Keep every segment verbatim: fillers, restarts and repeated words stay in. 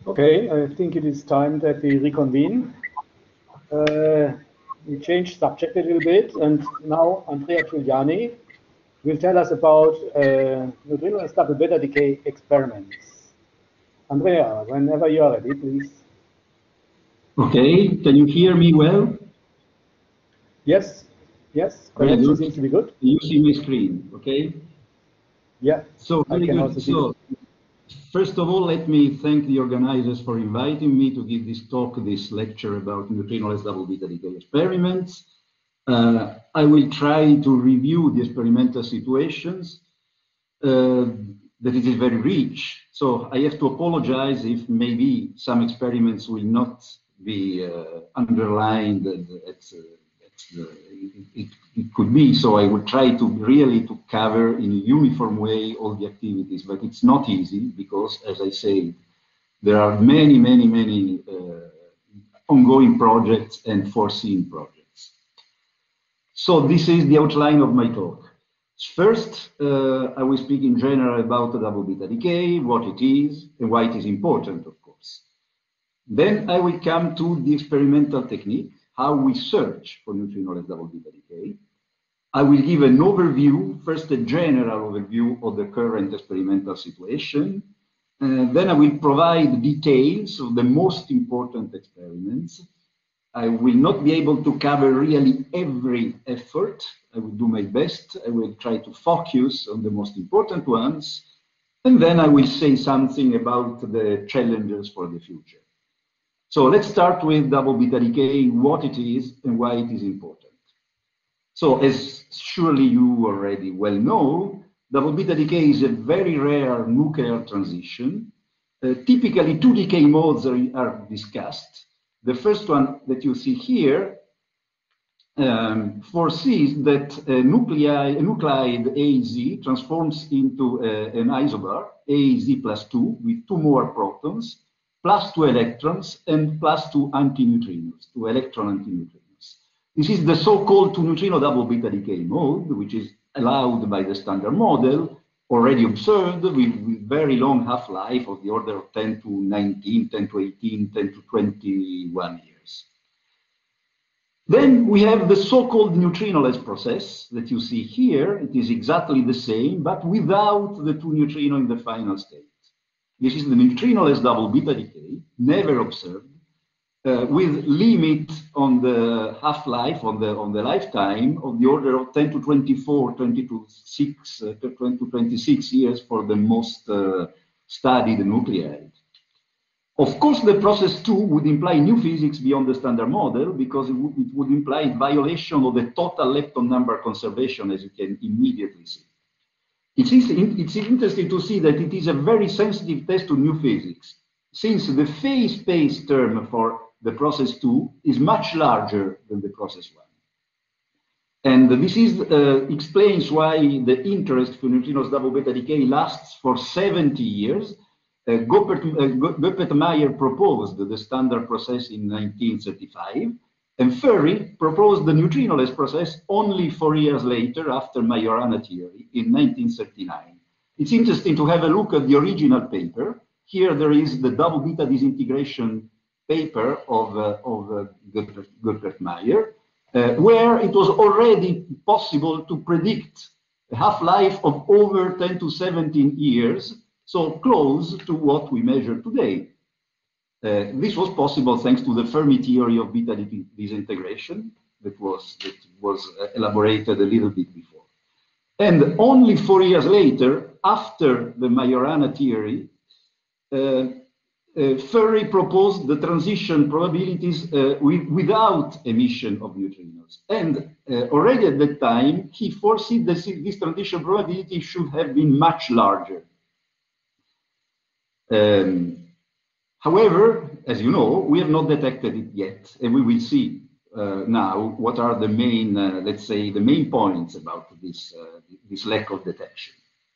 Okay, I think it is time that we reconvene. Uh, we changed subject a little bit, and now Andrea Giuliani will tell us about uh, neutrino and double beta decay experiments. Andrea, whenever you are ready, please. Okay, can you hear me well? Yes, yes, Very connection good. seems to be good. You see my screen, okay? Yeah, So, I very can good. also see that. So, first of all, let me thank the organizers for inviting me to give this talk, this lecture about neutrinoless double beta decay experiments. Uh, I will try to review the experimental situations. Uh, that it is very rich. So I have to apologize if maybe some experiments will not be uh, underlined as, as, as uh, it, it, it could be. So I would try to really to cover in a uniform way all the activities, but it's not easy because, as I said, there are many, many, many uh, ongoing projects and foreseen projects. So this is the outline of my talk. First, uh, I will speak in general about the double beta decay, what it is, and why it is important, of course. Then I will come to the experimental technique, how we search for neutrinoless double beta decay. I will give an overview, first a general overview of the current experimental situation. Uh, then I will provide details of the most important experiments. I will not be able to cover really every effort. I will do my best. I will try to focus on the most important ones. And then I will say something about the challenges for the future. So let's start with double beta decay, what it is and why it is important. So as surely you already well know, double beta decay is a very rare nuclear transition. Uh, typically, two decay modes are, are discussed. The first one that you see here um, foresees that a, nuclei, a nuclide A Z transforms into uh, an isobar, A Z plus two, with two more protons, plus two electrons, and plus two antineutrinos, two electron antineutrinos. This is the so-called two-neutrino double beta decay mode, which is allowed by the Standard Model, already observed with, with very long half-life of the order of ten to nineteen, ten to eighteen, ten to twenty-one years. Then we have the so-called neutrinoless process that you see here. It is exactly the same, but without the two neutrino in the final state. This is the neutrinoless double beta decay, never observed, uh, with limit on the half-life, on the, on the lifetime of the order of ten to twenty-four, twenty to six, uh, twenty to twenty-six years for the most uh, studied nuclei. Of course, the process two would imply new physics beyond the Standard Model because it would, it would imply violation of the total lepton number conservation, as you can immediately see. It's, it's interesting to see that it is a very sensitive test to new physics, since the phase space term for the process two is much larger than the process one. And this is, uh, explains why the interest for neutrinos double beta decay lasts for seventy years. Uh, Goppert, uh, Goppert-Mayer proposed the standard process in nineteen thirty-five, and Ferri proposed the neutrinoless process only four years later after Majorana theory in nineteen thirty-nine. It's interesting to have a look at the original paper. Here there is the double beta disintegration paper of, uh, of uh, Goppert-Mayer, uh, where it was already possible to predict a half-life of over ten to seventeen years, so close to what we measure today. Uh, this was possible thanks to the Fermi theory of beta disintegration that was, that was elaborated a little bit before. And only four years later, after the Majorana theory, uh, uh, Ferri proposed the transition probabilities uh, with, without emission of neutrinos. And uh, already at that time, he foresaw that this transition probability should have been much larger. Um, however, as you know, we have not detected it yet, and we will see uh, now what are the main, uh, let's say, the main points about this, uh, this lack of detection.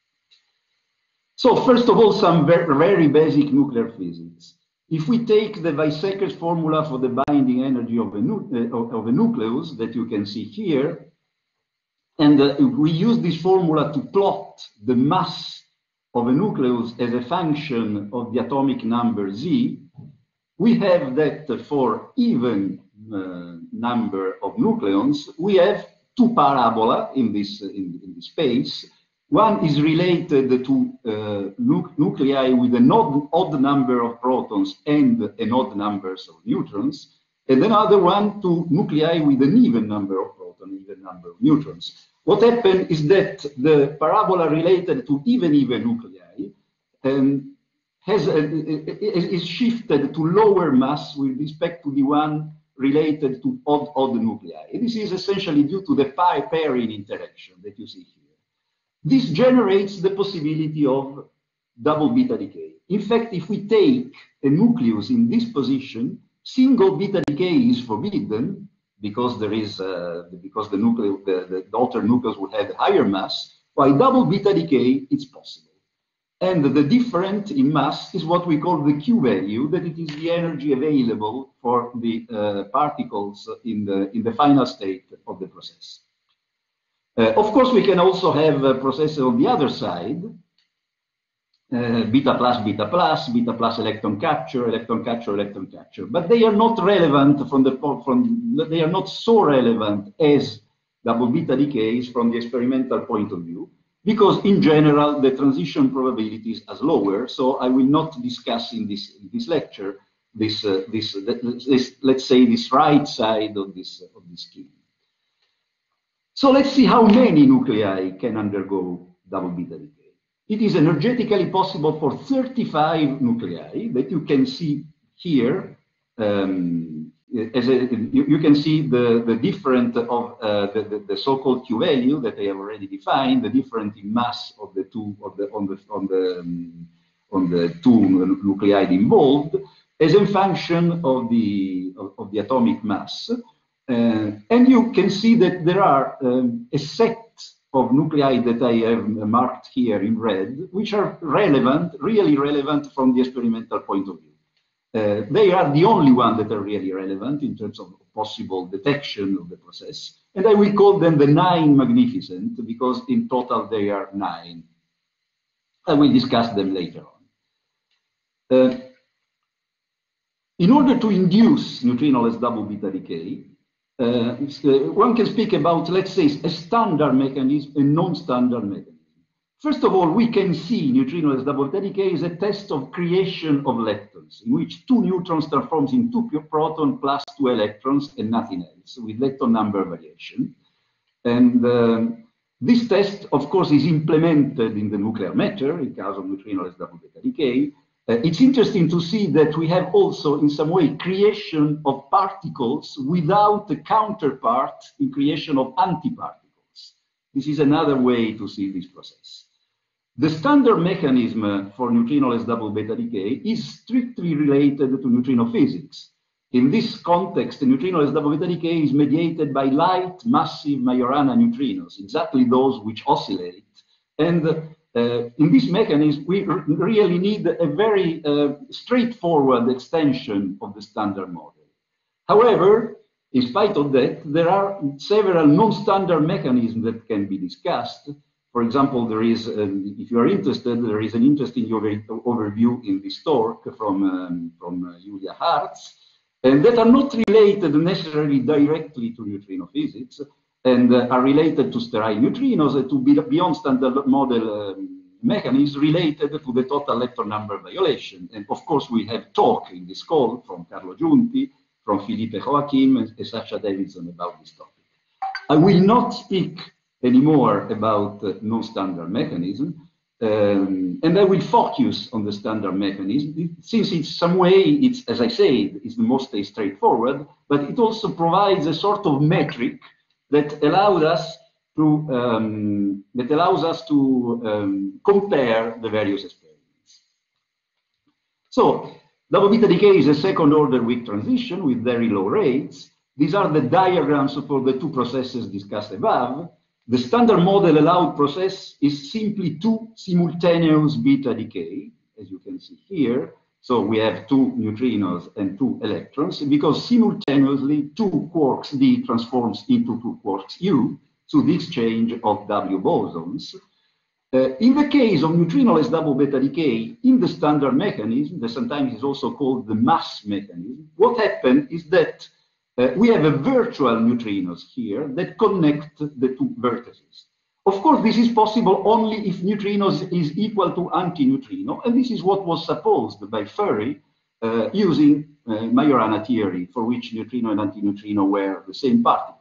So first of all, some very, very basic nuclear physics. If we take the Weizsäcker's formula for the binding energy of a, uh, of a nucleus that you can see here, and uh, we use this formula to plot the mass of a nucleus as a function of the atomic number z, we have that for even uh, number of nucleons, we have two parabola in this, in, in this space. One is related to uh, nu nuclei with an odd, odd number of protons and an odd numbers of neutrons, and another one to nuclei with an even number of protons, even number of neutrons. What happened is that the parabola related to even-even nuclei um, has a, is shifted to lower mass with respect to the one related to odd-odd nuclei. This is essentially due to the pi pairing interaction that you see here. This generates the possibility of double beta decay. In fact, if we take a nucleus in this position, single beta decay is forbidden because there is uh, because the nucleus, the, the daughter nucleus would have a higher mass. While double beta decay, it's possible. And the difference in mass is what we call the Q value, that it is the energy available for the uh, particles in the in the final state of the process. Uh, of course, we can also have a process on the other side, uh, beta plus, beta plus, beta plus electron capture, electron capture, electron capture. But they are not relevant from the from they are not so relevant as double beta decays from the experimental point of view, because in general the transition probabilities are lower. So I will not discuss in this in this lecture this uh, this, this let's say this right side of this of this scheme. So let's see how many nuclei can undergo double beta decay. It is energetically possible for thirty-five nuclei that you can see here. Um, as a, you, you can see the, the difference of uh, the, the, the so-called Q value that I have already defined, the difference in mass of the two of the on the on the um, on the two nuclei involved as a function of the of, of the atomic mass. Uh, and you can see that there are um, a set of nuclei that I have marked here in red, which are relevant, really relevant from the experimental point of view. Uh, they are the only ones that are really relevant in terms of possible detection of the process. And I will call them the nine magnificent, because in total they are nine. I will discuss them later on. Uh, in order to induce neutrinoless double beta decay, Uh, one can speak about, let's say, a standard mechanism and non-standard mechanism. First of all, we can see neutrinoless double beta decay is a test of creation of leptons, in which two neutrons transforms into two protons plus two electrons and nothing else, with lepton number variation. And um, this test, of course, is implemented in the nuclear matter in case of neutrinoless double beta decay. Uh, it's interesting to see that we have also, in some way, creation of particles without a counterpart in creation of antiparticles. This is another way to see this process. The standard mechanism for neutrinoless double beta decay is strictly related to neutrino physics. In this context, the neutrinoless double beta decay is mediated by light, massive Majorana neutrinos, exactly those which oscillate. And Uh, in this mechanism, we really need a very uh, straightforward extension of the standard model. However, in spite of that, there are several non-standard mechanisms that can be discussed. For example, there is, um, if you are interested, there is an interesting over overview in this talk from, um, from uh, Julia Hartz, and that are not related necessarily directly to neutrino physics, and uh, are related to sterile neutrinos, uh, to be beyond standard model um, mechanisms related to the total lepton number violation. And of course, we have talk in this call from Carlo Giunti, from Felipe Joachim, and, and Sasha Davidson about this topic. I will not speak anymore about uh, non-standard mechanism, um, and I will focus on the standard mechanism, since in some way, it's, as I say, it's the most straightforward, but it also provides a sort of metric that allows us to um, that allows us to um, compare the various experiments. So, double beta decay is a second order weak transition with very low rates. These are the diagrams for the two processes discussed above. The standard model allowed process is simply two simultaneous beta decay, as you can see here. So we have two neutrinos and two electrons, because simultaneously two quarks D transforms into two quarks U through the exchange of W bosons. Uh, in the case of neutrinoless double beta decay, in the standard mechanism, that sometimes is also called the mass mechanism, what happened is that uh, we have a virtual neutrinos here that connect the two vertices. Of course, this is possible only if neutrinos is equal to antineutrino, and this is what was supposed by Furry uh, using uh, Majorana theory, for which neutrino and antineutrino were the same particle.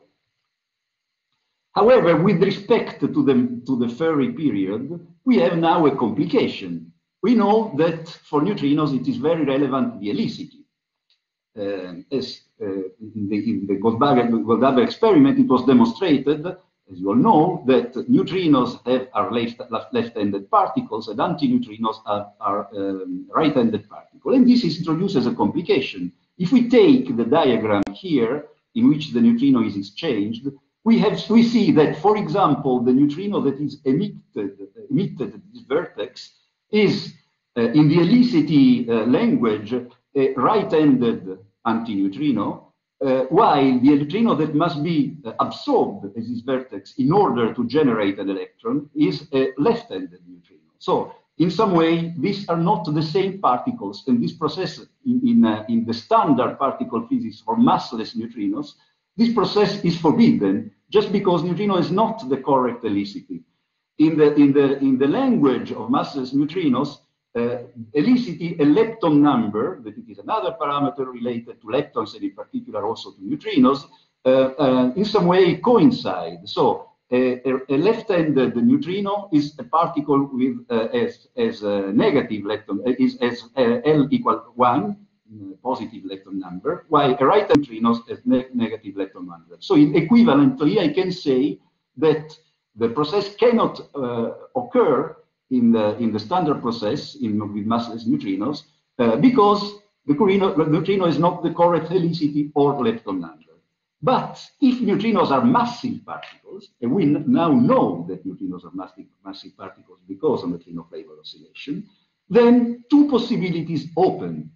However, with respect to the, to the Furry period, we have now a complication. We know that for neutrinos, it is very relevant the helicity. Uh, as uh, in the, in the Goldhaber experiment, it was demonstrated, as you all know, that neutrinos have, are left-handed particles and antineutrinos are, are um, right-handed particles. And this is introduced as a complication. If we take the diagram here, in which the neutrino is exchanged, we have we see that, for example, the neutrino that is emitted emitted at this vertex is uh, in the helicity uh, language a right-handed antineutrino, uh, while the neutrino that must be uh, absorbed at this vertex in order to generate an electron is a left-handed neutrino. So in some way, these are not the same particles, and this process in in, uh, in the standard particle physics for massless neutrinos, this process is forbidden just because neutrino is not the correct helicity. In the, in the, in the language of massless neutrinos, uh, helicity, a lepton number, that it is another parameter related to leptons and in particular also to neutrinos, uh, uh, in some way coincide. So a, a, a left-handed neutrino is a particle with uh, as, as a negative lepton, uh, is as uh, L equal one, positive lepton number, while a right neutrinos has ne negative lepton number. So in equivalently, I can say that the process cannot uh, occur in the in the standard process in with massless neutrinos uh, because the, the neutrino is not the correct helicity or lepton number. But if neutrinos are massive particles, and we now know that neutrinos are massive, massive particles because of neutrino flavor oscillation, then two possibilities open.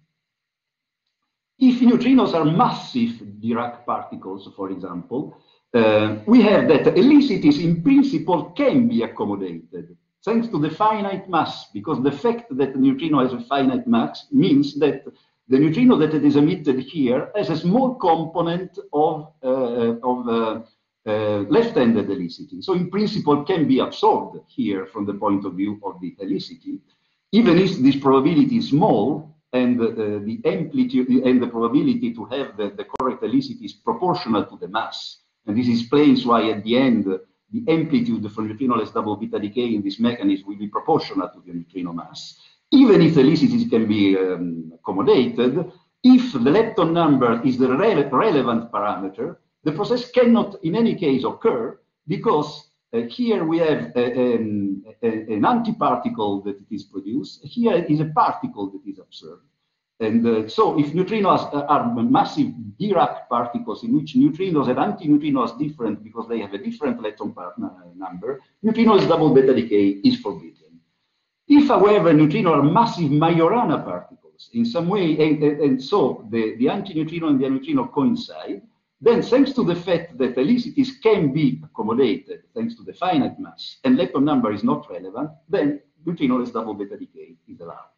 If neutrinos are massive Dirac particles, for example, uh, we have that helicities in principle can be accommodated thanks to the finite mass, because the fact that the neutrino has a finite mass means that the neutrino that is emitted here has a small component of, uh, of uh, uh, left-handed helicity. So in principle can be absorbed here from the point of view of the helicity, even if this probability is small, and uh, the amplitude and the probability to have the, the correct helicity is proportional to the mass. And this explains why at the end, the amplitude for neutrinoless double beta decay in this mechanism will be proportional to the neutrino mass. Even if helicities can be um, accommodated, if the lepton number is the rele relevant parameter, the process cannot in any case occur because Uh, here we have a, um, a, an antiparticle that is produced. Here is a particle that is observed. And uh, so if neutrinos are massive Dirac particles in which neutrinos and antineutrinos are different because they have a different lepton number, neutrinoless double beta decay is forbidden. If, however, neutrinos are massive Majorana particles in some way, and, and, and so the, the antineutrino and the neutrino coincide, then thanks to the fact that helicities can be accommodated thanks to the finite mass and lepton number is not relevant, then neutrinoless double beta decay is allowed.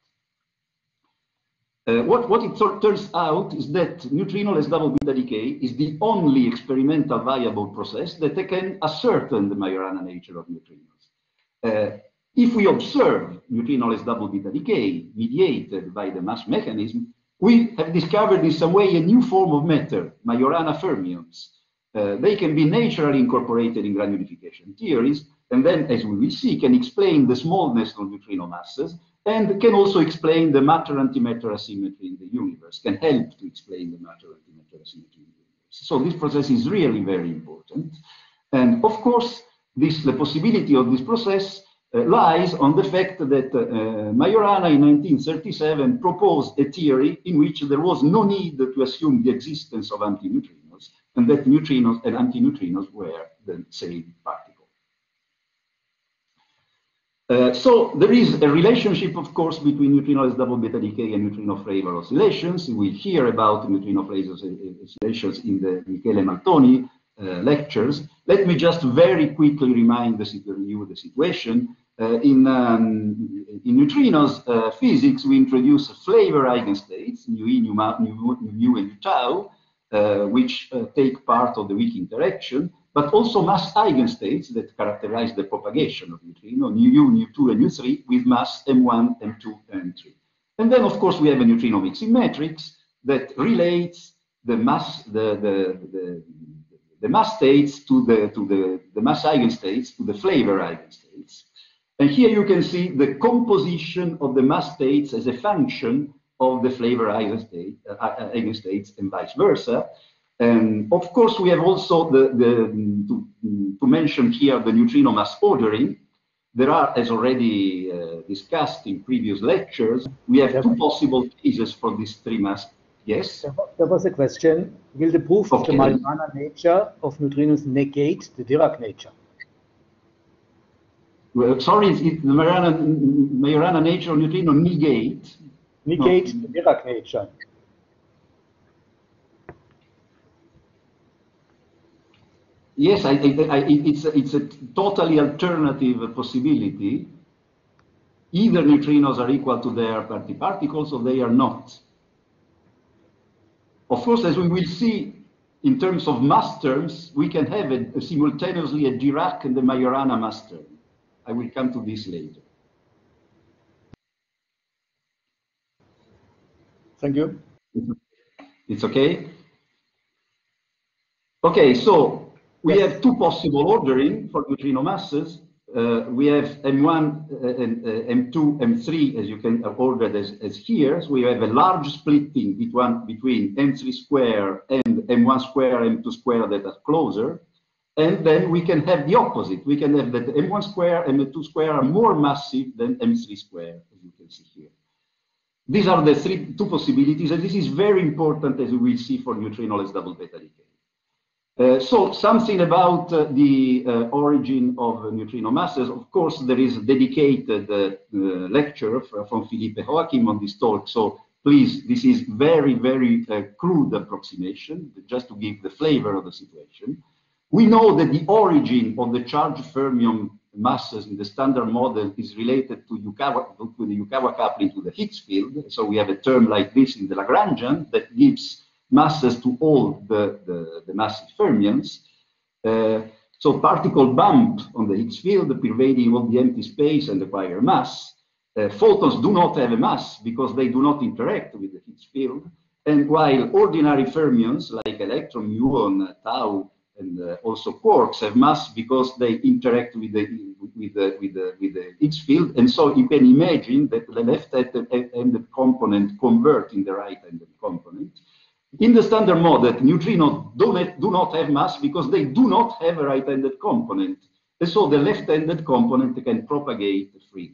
Uh, what, what it turns out is that neutrinoless double beta decay is the only experimental viable process that can ascertain the Majorana nature of neutrinos. Uh, if we observe neutrinoless double beta decay mediated by the mass mechanism, we have discovered in some way a new form of matter, Majorana fermions. Uh, they can be naturally incorporated in granulification theories, and then, as we will see, can explain the smallness of neutrino masses, and can also explain the matter-antimatter asymmetry in the universe, can help to explain the matter-antimatter asymmetry in the universe. So this process is really very important. And of course, this, the possibility of this process Uh, lies on the fact that uh, Majorana in nineteen thirty-seven proposed a theory in which there was no need to assume the existence of antineutrinos, and that neutrinos and antineutrinos were the same particle. Uh, so there is a relationship, of course, between neutrinoless double beta decay and neutrino flavor oscillations. We hear about neutrino flavor oscillations in the Michele Maltoni uh, lectures. Let me just very quickly remind the, review the situation. uh, in, um, in neutrinos uh, physics, we introduce flavor eigenstates, nu e, nu, ma, nu, nu, nu and nu tau, uh, which uh, take part of the weak interaction, but also mass eigenstates that characterize the propagation of neutrino, nu u, nu two, and nu three, with mass m one, m two, and m three. And then, of course, we have a neutrino mixing matrix that relates the mass, the, the, the, the mass states to the to the, the mass eigenstates to the flavor eigenstates. And here you can see the composition of the mass states as a function of the flavor eigenstate, uh, eigenstates and vice versa. And of course, we have also the, the to, to mention here the neutrino mass ordering. There are, as already uh, discussed in previous lectures, we have two possible cases for these three mass. Yes? There was a question. Will the proof okay. of the Majorana nature of neutrinos negate the Dirac nature? Well, sorry, it, the Majorana, Majorana nature of neutrino negate? Negate no. the Dirac nature. Yes, I, I, I, it's, a, it's a totally alternative possibility. Either neutrinos are equal to their antiparticles or they are not. Of course, as we will see, in terms of mass terms, we can have a, a simultaneously a Dirac and a Majorana mass term. I will come to this later. Thank you. It's okay? Okay, so we yes. have two possible ordering for neutrino masses. Uh, we have M one, uh, and, uh, M two, M three, as you can order as, as here. So we have a large splitting between, between M three square and M one square, M two square that are closer. And then we can have the opposite. We can have that M one square and M two square are more massive than M three square, as you can see here. These are the three, two possibilities, and this is very important, as we will see, for neutrinoless double beta decay. Uh, so something about uh, the uh, origin of neutrino masses. Of course, there is a dedicated uh, uh, lecture from Philippe Joachim on this talk. So please, this is very, very uh, crude approximation, just to give the flavor of the situation. We know that the origin of the charged fermion masses in the standard model is related to, Yukawa, to the Yukawa coupling to the Higgs field. So we have a term like this in the Lagrangian that gives masses to all the, the, the massive fermions. Uh, so particle bump on the Higgs field, pervading all the empty space and acquire mass. Uh, photons do not have a mass because they do not interact with the Higgs field. And while ordinary fermions like electron, muon, tau, and uh, also quarks have mass because they interact with the with the with the with the Higgs field. And so you can imagine that the left-handed component convert in the right-handed component. In the standard model, neutrinos do not, do not have mass because they do not have a right-handed component. And so the left-handed component can propagate freely.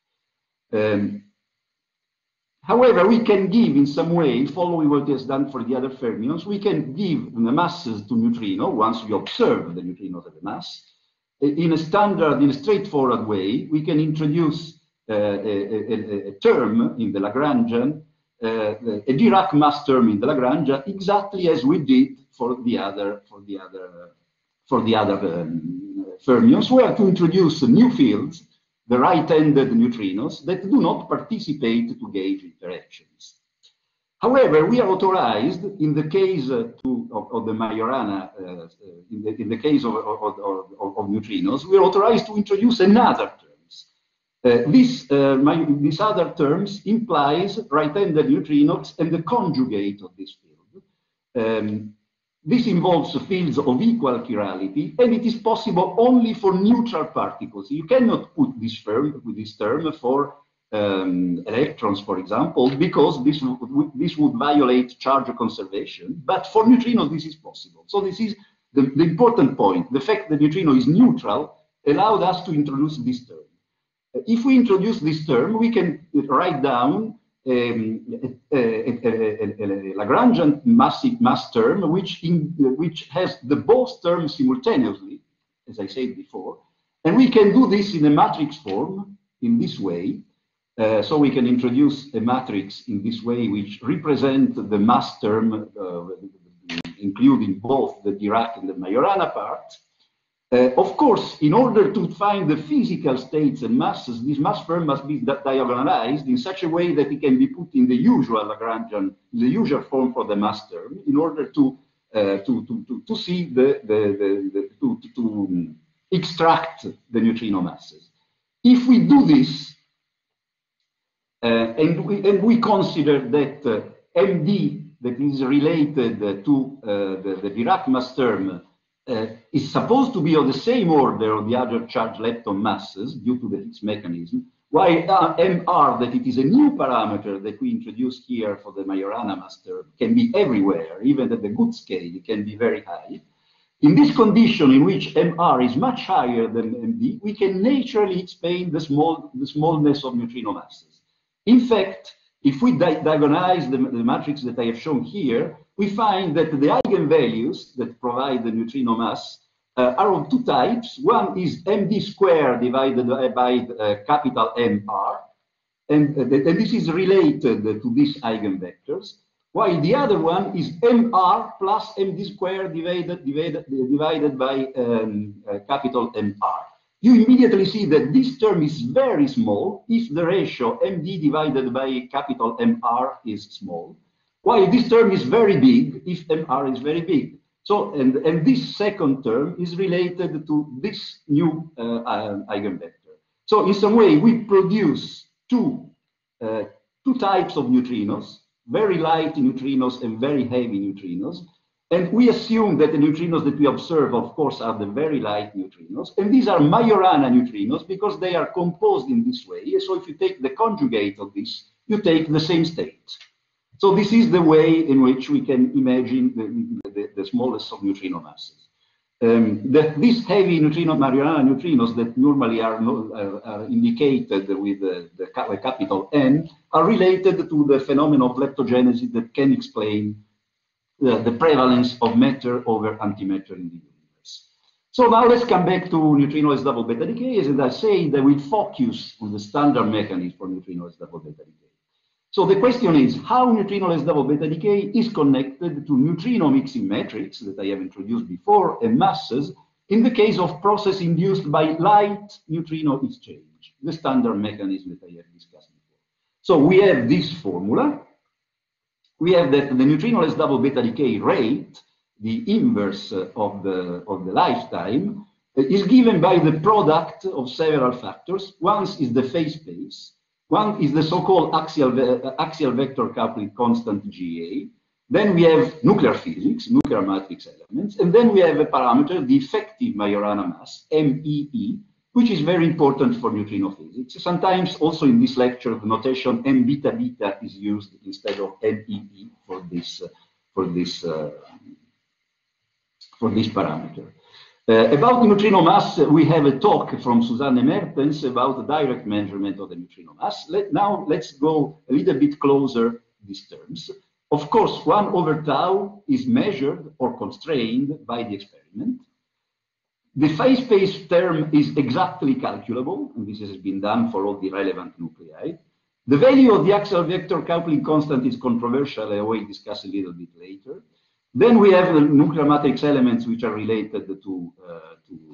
Um, however, we can give in some way, following what is done for the other fermions, we can give the masses to neutrino once we observe the neutrinos have a mass. In a standard, in a straightforward way, we can introduce uh, a, a, a term in the Lagrangian, Uh, a Dirac mass term in the Lagrangian, exactly as we did for the other for the other for the other um, fermions. We have to introduce new fields, the right-handed neutrinos that do not participate to gauge interactions. However, we are authorized in the case uh, to, of, of the Majorana, uh, in, the, in the case of, of, of, of neutrinos, we are authorized to introduce another term. Uh, this, uh, my, this other terms implies right-handed neutrinos and the conjugate of this field. Um, this involves fields of equal chirality, and it is possible only for neutral particles. You cannot put this term, this term for um, electrons, for example, because this, this would violate charge conservation. But for neutrinos, this is possible. So this is the, the important point. The fact that neutrino is neutral allowed us to introduce this term. If we introduce this term, we can write down um, a, a, a, a Lagrangian massive mass term, which, in, which has the both terms simultaneously, as I said before. And we can do this in a matrix form, in this way. Uh, so we can introduce a matrix in this way, which represent the mass term, uh, including both the Dirac and the Majorana part. Uh, of course, in order to find the physical states and masses, this mass firm must be di diagonalized in such a way that it can be put in the usual Lagrangian, the usual form for the mass term, in order to uh, to, to, to to see the the, the, the to, to, to extract the neutrino masses. If we do this, uh, and we and we consider that uh, M D that is related uh, to uh, the, the Dirac mass term Uh, is supposed to be of the same order of the other charged lepton masses due to the Higgs mechanism, while uh, M R, that it is a new parameter that we introduced here for the Majorana mass term, can be everywhere, even at the good scale, it can be very high. In this condition in which M R is much higher than M D, we can naturally explain the, small, the smallness of neutrino masses. In fact, if we di diagonalize the, the matrix that I have shown here, we find that the eigenvalues that provide the neutrino mass uh, are of two types. One is M D squared divided by uh, capital M R, and, uh, and this is related to these eigenvectors, while the other one is M R plus M D squared divided, divided, divided by um, uh, capital M R. You immediately see that this term is very small if the ratio M D divided by capital M R is small, while this term is very big if M R is very big. So, and, and this second term is related to this new uh, uh, eigenvector. So in some way, we produce two, uh, two types of neutrinos, very light neutrinos and very heavy neutrinos. And we assume that the neutrinos that we observe, of course, are the very light neutrinos. And these are Majorana neutrinos because they are composed in this way. So if you take the conjugate of this, you take the same state. So this is the way in which we can imagine the, the, the smallest of neutrino masses. Um, that these heavy neutrino, Majorana neutrinos that normally are, no, uh, are indicated with the, the, the capital N are related to the phenomenon of leptogenesis that can explain The, the prevalence of matter over antimatter in the universe. So now let's come back to neutrino S double beta decay. As I say, they will focus on the standard mechanism for neutrino S double beta decay. So the question is how neutrino S double beta decay is connected to neutrino mixing matrix that I have introduced before and masses in the case of process induced by light neutrino exchange, the standard mechanism that I have discussed before. So we have this formula. We have that the neutrino S double beta decay rate, the inverse of the, of the lifetime, is given by the product of several factors. One is the phase space. One is the so-called axial, axial vector coupling constant G A. Then we have nuclear physics, nuclear matrix elements. And then we have a parameter, the effective Majorana mass, M E E, which is very important for neutrino physics. Sometimes also in this lecture, the notation M beta beta is used instead of M E E for this, uh, for this, uh, for this parameter. Uh, about the neutrino mass, uh, we have a talk from Susanne Mertens about the direct measurement of the neutrino mass. Let, now let's go a little bit closer these terms. Of course, one over tau is measured or constrained by the experiment. The phase space term is exactly calculable, and this has been done for all the relevant nuclei. The value of the axial vector coupling constant is controversial, I will discuss a little bit later. Then we have the nuclear matrix elements which are related to, uh, to,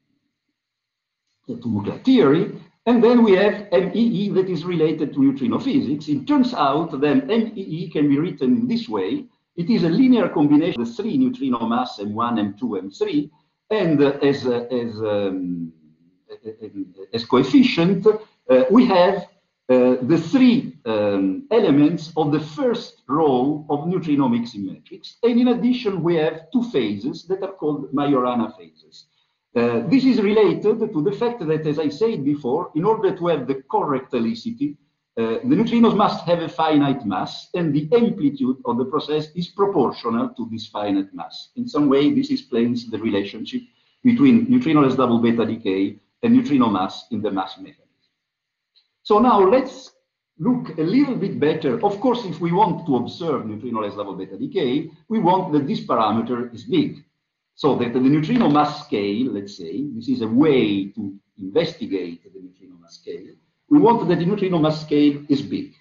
to nuclear theory. And then we have M E E that is related to neutrino physics. It turns out that M E E can be written in this way. It is a linear combination of the three neutrino mass, M one, M two, M three. And uh, as, uh, as, um, as coefficient, uh, we have uh, the three um, elements of the first row of neutrino mixing matrix. And in addition, we have two phases that are called Majorana phases. Uh, this is related to the fact that, as I said before, in order to have the correct helicity, uh, the neutrinos must have a finite mass, and the amplitude of the process is proportional to this finite mass. In some way, this explains the relationship between neutrino S double beta decay and neutrino mass in the mass mechanism. So now let's look a little bit better. Of course, if we want to observe neutrino S double beta decay, we want that this parameter is big. So that the neutrino mass scale, let's say, this is a way to investigate the neutrino mass scale. We want that the neutrino mass scale is big.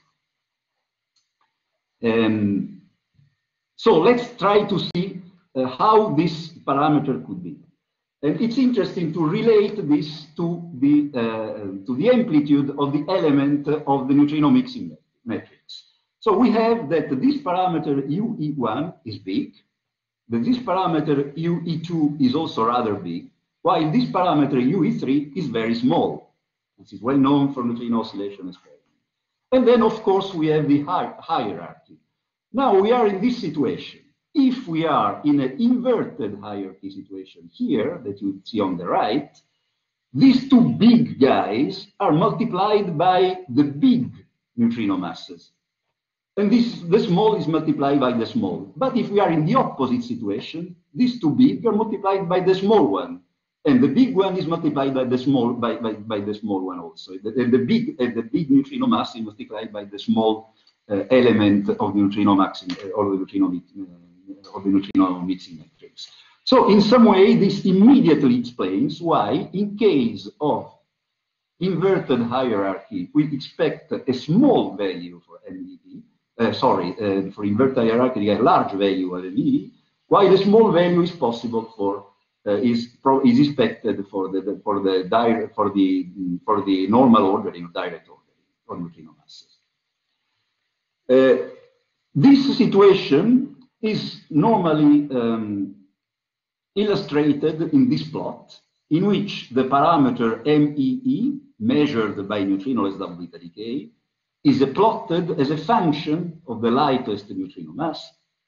Um, so let's try to see uh, how this parameter could be. And it's interesting to relate this to the, uh, to the amplitude of the element of the neutrino mixing matrix. So we have that this parameter U E one is big, that this parameter U E two is also rather big, while this parameter U E three is very small. This is well known from neutrino oscillation experiment. And then, of course, we have the hi hierarchy. Now we are in this situation. If we are in an inverted hierarchy situation here, that you see on the right, these two big guys are multiplied by the big neutrino masses. And this, the small is multiplied by the small. But if we are in the opposite situation, these two big are multiplied by the small one. And the big one is multiplied by the small by, by, by the small one also. And the big and the big neutrino mass is multiplied by the small uh, element of the neutrino maximum or the neutrino uh, of the neutrino mixing matrix. So in some way, this immediately explains why, in case of inverted hierarchy, we expect a small value for M E E. Uh, sorry, uh, for inverted hierarchy, a large value of M E E, while a small value is possible for uh, is pro is expected for the, the for the direct for the for the normal ordering, direct ordering for neutrino masses. Uh, this situation is normally um, illustrated in this plot, in which the parameter M E E measured by neutrino-less double beta decay is plotted as a function of the lightest neutrino mass.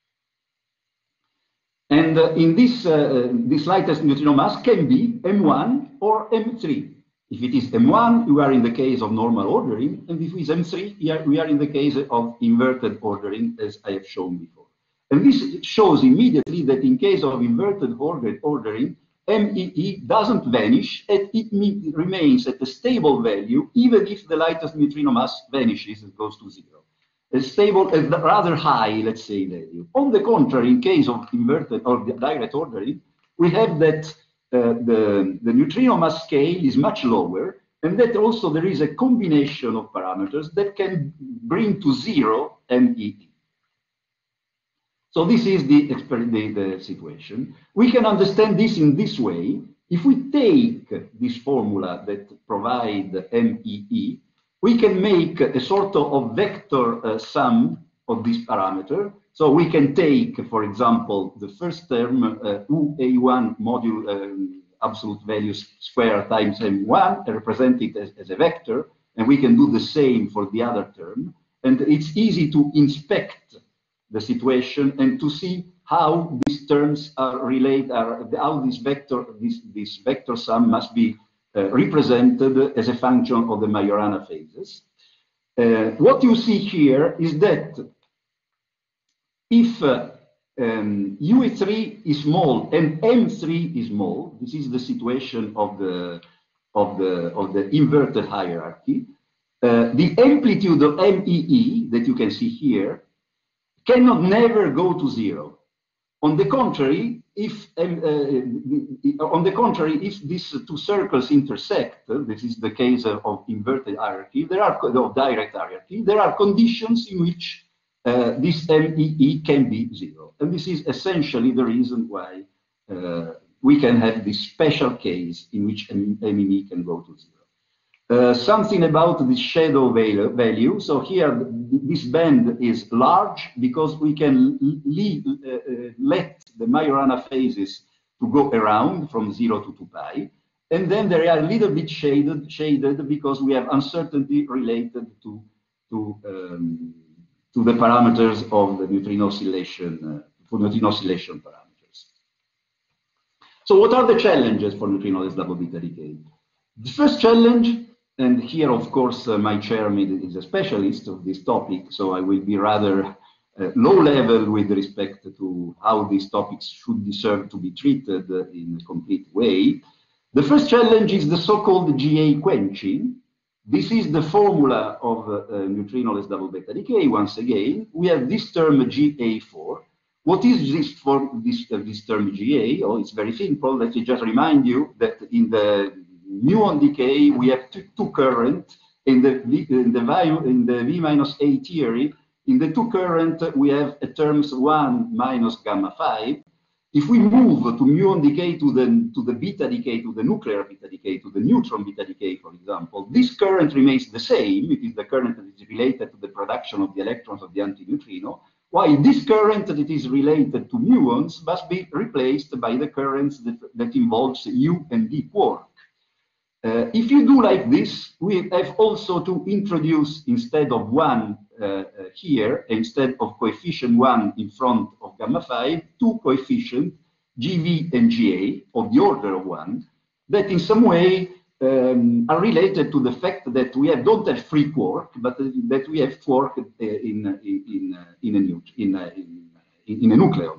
And uh, in this, uh, this lightest neutrino mass can be M one or M three. If it is M one, we are in the case of normal ordering, and if it is M three, we are, we are in the case of inverted ordering, as I have shown before. And this shows immediately that in case of inverted order, ordering, M E E doesn't vanish, and it remains at a stable value, even if the lightest neutrino mass vanishes and goes to zero. A stable, a rather high, let's say, value. On the contrary, in case of inverted or direct ordering, we have that uh, the, the neutrino mass scale is much lower, and that also there is a combination of parameters that can bring to zero M E E. So this is the, the, the situation. We can understand this in this way. If we take this formula that provides M E E, we can make a sort of vector uh, sum of this parameter. So we can take, for example, the first term, uh, U A one module um, absolute value square times M one, and represent it as, as a vector, and we can do the same for the other term. And it's easy to inspect the situation and to see how these terms are related, are, how this vector, this, this vector sum must be uh, represented as a function of the Majorana phases. Uh, what you see here is that if uh, um, U E three is small and M three is small, this is the situation of the of the of the inverted hierarchy. Uh, the amplitude of M E E that you can see here cannot never go to zero. On the contrary, if um, uh, on the contrary, if these two circles intersect, uh, this is the case of, of inverted hierarchy, there are of direct hierarchy, there are conditions in which uh, this M E E can be zero, and this is essentially the reason why uh, we can have this special case in which M E E can go to zero. Uh, something about the shadow value. So here, this band is large because we can leave, uh, uh, let the Majorana phases to go around from zero to two pi. And then they are a little bit shaded, shaded because we have uncertainty related to, to, um, to the parameters of the neutrino oscillation, uh, for neutrino oscillation parameters. So what are the challenges for neutrino-less double beta decay? The first challenge, and here, of course, uh, my chairman is a specialist of this topic, so I will be rather uh, low level with respect to how these topics should deserve to be treated uh, in a complete way. The first challenge is the so-called G A quenching. This is the formula of uh, uh, neutrino-less double beta decay. Once again, we have this term G A four. What is this for this, uh, this term G A? Oh, it's very simple. Let me just remind you that in the muon decay, we have two, two current in the v, in the value in the V minus A theory. In the two current, we have a terms one minus gamma five. If we move to muon decay to the, to the beta decay, to the nuclear beta decay, to the neutron beta decay, for example, this current remains the same. It is the current that is related to the production of the electrons of the antineutrino, while this current that is related to muons must be replaced by the currents that, that involves U and D quark. Uh, if you do like this, we have also to introduce, instead of one uh, uh, here, instead of coefficient one in front of gamma five, two coefficients, G V and G A, of the order of one, that in some way um, are related to the fact that we have, don't have free quark, but uh, that we have quark uh, in, in, uh, in, a in, a, in, in a nucleon.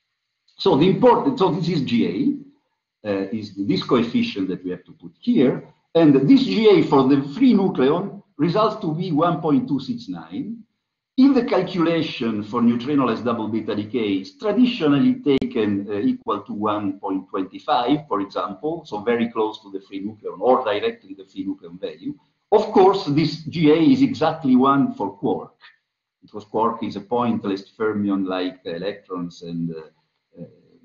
So the important, so this is G A. Uh, is this coefficient that we have to put here, and this G A for the free nucleon results to be one point two six nine. In the calculation for neutrinoless double beta decay, it's traditionally taken uh, equal to one point two five, for example, so very close to the free nucleon, or directly the free nucleon value. Of course, this G A is exactly one for quark, because quark is a pointless fermion like electrons and uh,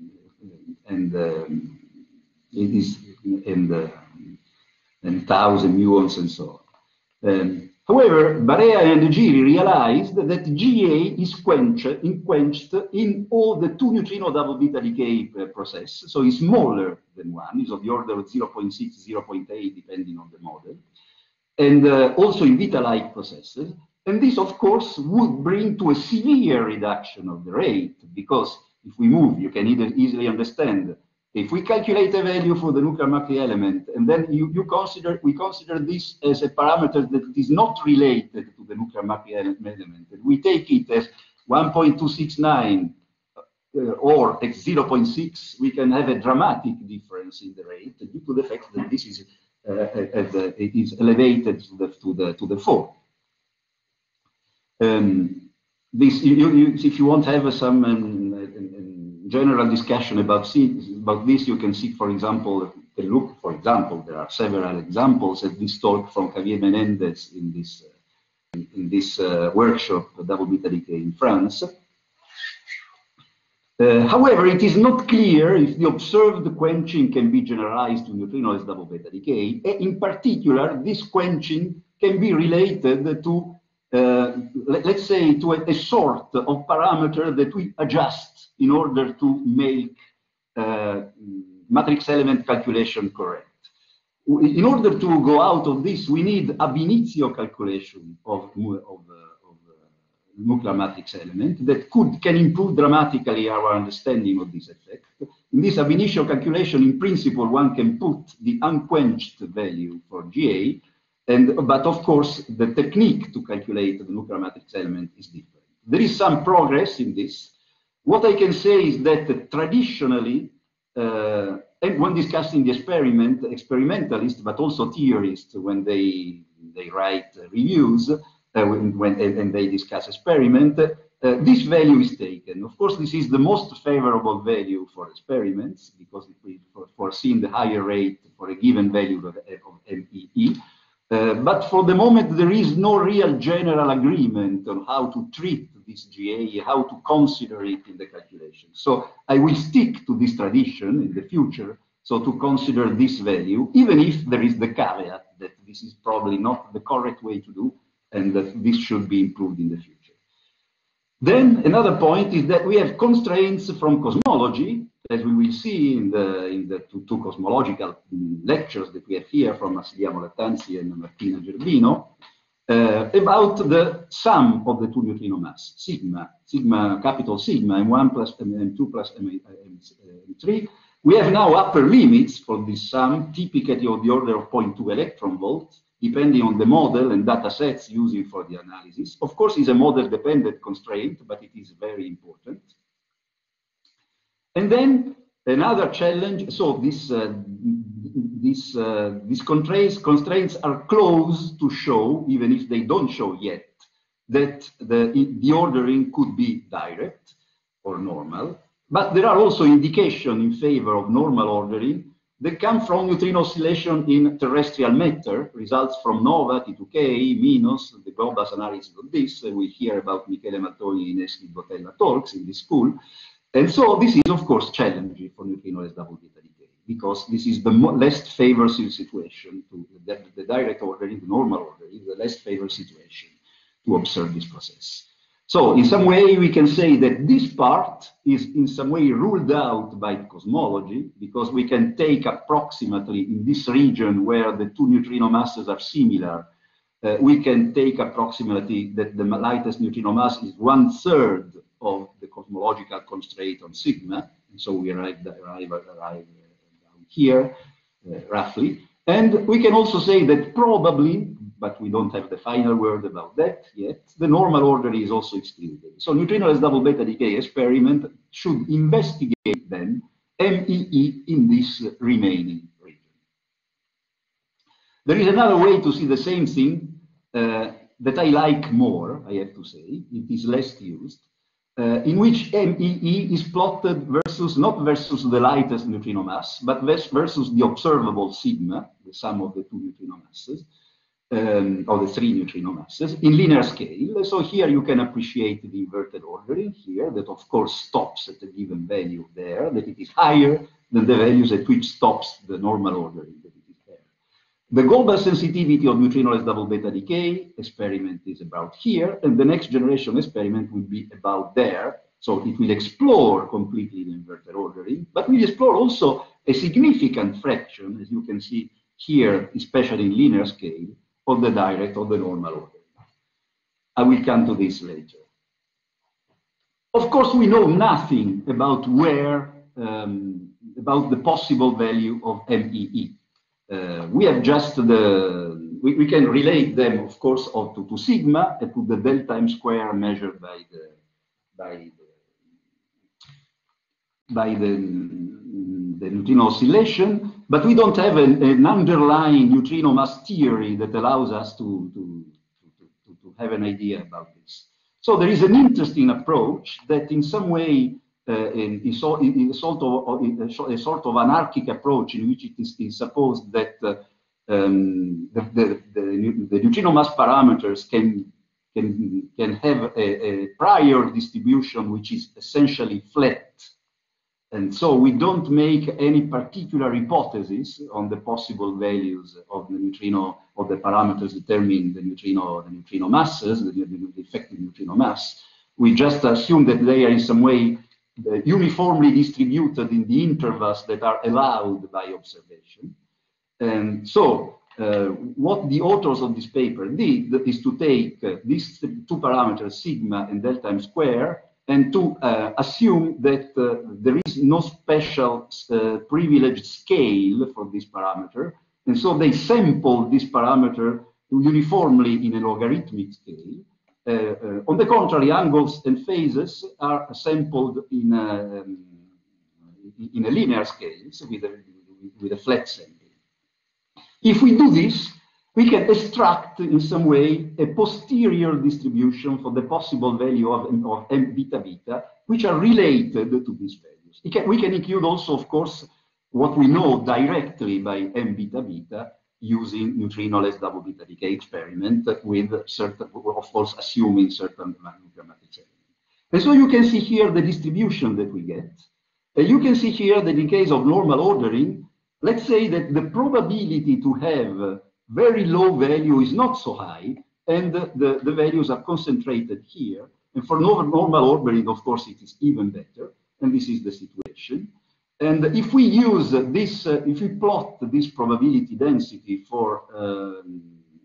uh, and um, it is in the and thousand muons and so on. Um, however, Barea and Giri realized that G A is quenched in, quenched in all the two neutrino double beta decay uh, process, so it's smaller than one, is of the order of zero point six, zero point eight, depending on the model, and uh, also in beta-like processes. And this, of course, would bring to a severe reduction of the rate, because if we move, you can either easily understand. If we calculate a value for the nuclear Macri element, and then you, you consider, we consider this as a parameter that is not related to the nuclear Macri element, and we take it as one point two six nine uh, or x zero point six, we can have a dramatic difference in the rate due to the fact that this is, uh, uh, uh, it is elevated to the, to the, to the four. Um, this, you, you, if you want to have some um, general discussion about, see, about this, you can see, for example, the look, for example, there are several examples at this talk from Javier Menendez in this, uh, in, in this uh, workshop, Double Beta Decay in France. Uh, however, it is not clear if the observed quenching can be generalized to neutrinoless double beta decay. In particular, this quenching can be related to Uh, let, let's say, to a, a sort of parameter that we adjust in order to make uh, matrix element calculation correct. In order to go out of this, we need ab initio calculation of, of, uh, of uh, nuclear matrix element that could can improve dramatically our understanding of this effect. In this ab initio calculation, in principle, one can put the unquenched value for G A. And, but of course, the technique to calculate the nuclear matrix element is different. There is some progress in this. What I can say is that uh, traditionally, uh, and when discussing the experiment, experimentalists, but also theorists, when they, they write uh, reviews, uh, when, when, and they discuss experiment, uh, this value is taken. Of course, this is the most favorable value for experiments, because it will foresee the higher rate for a given value of, of M E E. Uh, but for the moment, there is no real general agreement on how to treat this G A, how to consider it in the calculation. So I will stick to this tradition in the future, so to consider this value, even if there is the caveat that this is probably not the correct way to do, and that this should be improved in the future. Then another point is that we have constraints from cosmology, as we will see in the, in the two, two cosmological lectures that we have here from Massimiliano Lattanzi and Martina Gerbino, uh, about the sum of the two neutrino mass, sigma, sigma, capital sigma, M one plus M two plus M three. We have now upper limits for this sum, typically of the order of zero point two electron volts, depending on the model and data sets using for the analysis. Of course, it's a model-dependent constraint, but it is very important. And then another challenge, so this, uh, this, uh, these constraints, constraints are close to show, even if they don't show yet, that the, the ordering could be direct or normal. But there are also indications in favor of normal ordering that come from neutrino oscillation in terrestrial matter, results from nova, T two K, MINOS, the global analysis of this. Uh, we hear about Michele Mattoni in Eschi Botella talks in this school. And so this is, of course, challenging for neutrino-less double beta decay, because this is the least favorable situation to the, the direct ordering, the normal ordering, the less favorable situation to observe this process. So in some way, we can say that this part is in some way ruled out by cosmology, because we can take approximately in this region where the two neutrino masses are similar, uh, we can take approximately that the lightest neutrino mass is one third of the cosmological constraint on sigma. And so we arrive, arrive, arrive down here, uh, roughly. And we can also say that probably, but we don't have the final word about that yet, the normal order is also excluded. So neutrino-less double beta decay experiment should investigate then M E E in this remaining region. There is another way to see the same thing uh, that I like more, I have to say. It is less used, uh, in which M E E is plotted versus, not versus the lightest neutrino mass, but versus the observable sigma, the sum of the two neutrino masses, um, or the three neutrino masses, in linear scale. So here you can appreciate the inverted ordering here, that of course stops at a given value there, that it is higher than the values at which stops the normal ordering that it is there. The global sensitivity of neutrino-less double beta decay experiment is about here, and the next generation experiment will be about there. So it will explore completely the inverted ordering, but will explore also a significant fraction, as you can see here, especially in linear scale, of the direct or the normal ordering. I will come to this later. Of course, we know nothing about where, um, about the possible value of M E E. Uh, we have just the, we, we can relate them, of course, to, to sigma and to the delta m square measured by the, by the, by the, the neutrino oscillation, but we don't have an, an underlying neutrino mass theory that allows us to, to, to, to have an idea about this. So there is an interesting approach that in some way uh, in, in, so, in, sort of, in a sort of anarchic approach in which it is, is supposed that uh, um, the, the, the, the neutrino mass parameters can, can, can have a, a prior distribution which is essentially flat. And so we don't make any particular hypothesis on the possible values of the neutrino, of the parameters determining the neutrino, the neutrino masses, the, the effective neutrino mass. We just assume that they are in some way uh, uniformly distributed in the intervals that are allowed by observation. And so uh, what the authors of this paper did is to take uh, these two parameters, sigma and delta m square, and to uh, assume that uh, there is no special uh, privileged scale for this parameter. And so they sample this parameter uniformly in a logarithmic scale. Uh, uh, on the contrary, angles and phases are sampled in a, um, in a linear scale, so with a, with a flat sampling. If we do this, we can extract in some way a posterior distribution for the possible value of, of M beta beta, which are related to these values. We can, we can include also, of course, what we know directly by M beta beta using neutrino-less double beta decay experiment with certain, of course, assuming certain mathematics. And so you can see here the distribution that we get. And you can see here that in case of normal ordering, let's say that the probability to have very low value is not so high, and the, the, the values are concentrated here. And for normal ordering, of course, it is even better, and this is the situation. And if we use this, uh, if we plot this probability density for um,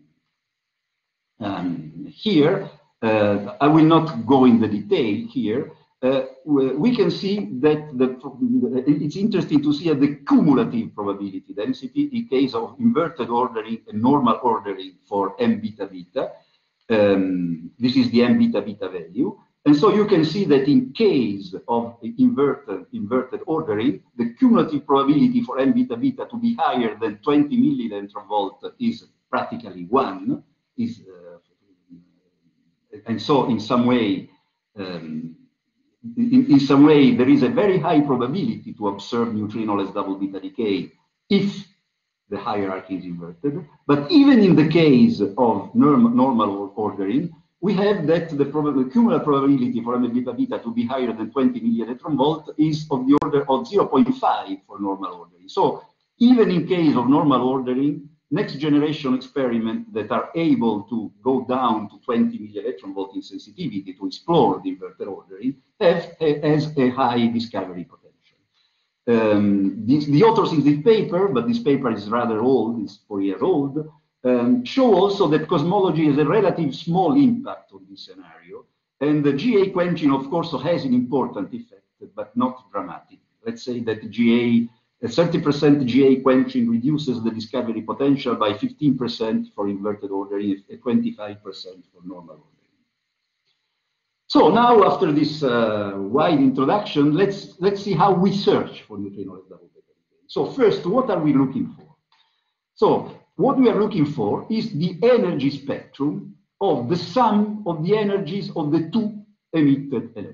um, here, uh, I will not go in the detail here. Uh, we can see that the, it's interesting to see the cumulative probability density in case of inverted ordering and normal ordering for M beta beta. Um, this is the M beta beta value. And so you can see that in case of inverted, inverted ordering, the cumulative probability for M beta beta to be higher than twenty millilentron volt is practically one. Is, uh, and so in some way, um, In, in some way, there is a very high probability to observe neutrino-less double beta decay if the hierarchy is inverted. But even in the case of norm, normal ordering, we have that the, prob the cumulative probability for M beta beta to be higher than twenty millielectron volt is of the order of zero point five for normal ordering. So even in case of normal ordering, next generation experiments that are able to go down to twenty millielectron volt in sensitivity to explore the inverter ordering have, has a high discovery potential. Um, this, the authors in this paper, but this paper is rather old, it's four years old, um, show also that cosmology has a relative small impact on this scenario. And the G A quenching, of course, has an important effect, but not dramatic. Let's say that G A, thirty percent G A quenching reduces the discovery potential by fifteen percent for inverted ordering, twenty-five percent for normal ordering. So now, after this uh, wide introduction, let's let's see how we search for neutrinoless double beta decay. So first, what are we looking for? So what we are looking for is the energy spectrum of the sum of the energies of the two emitted electrons.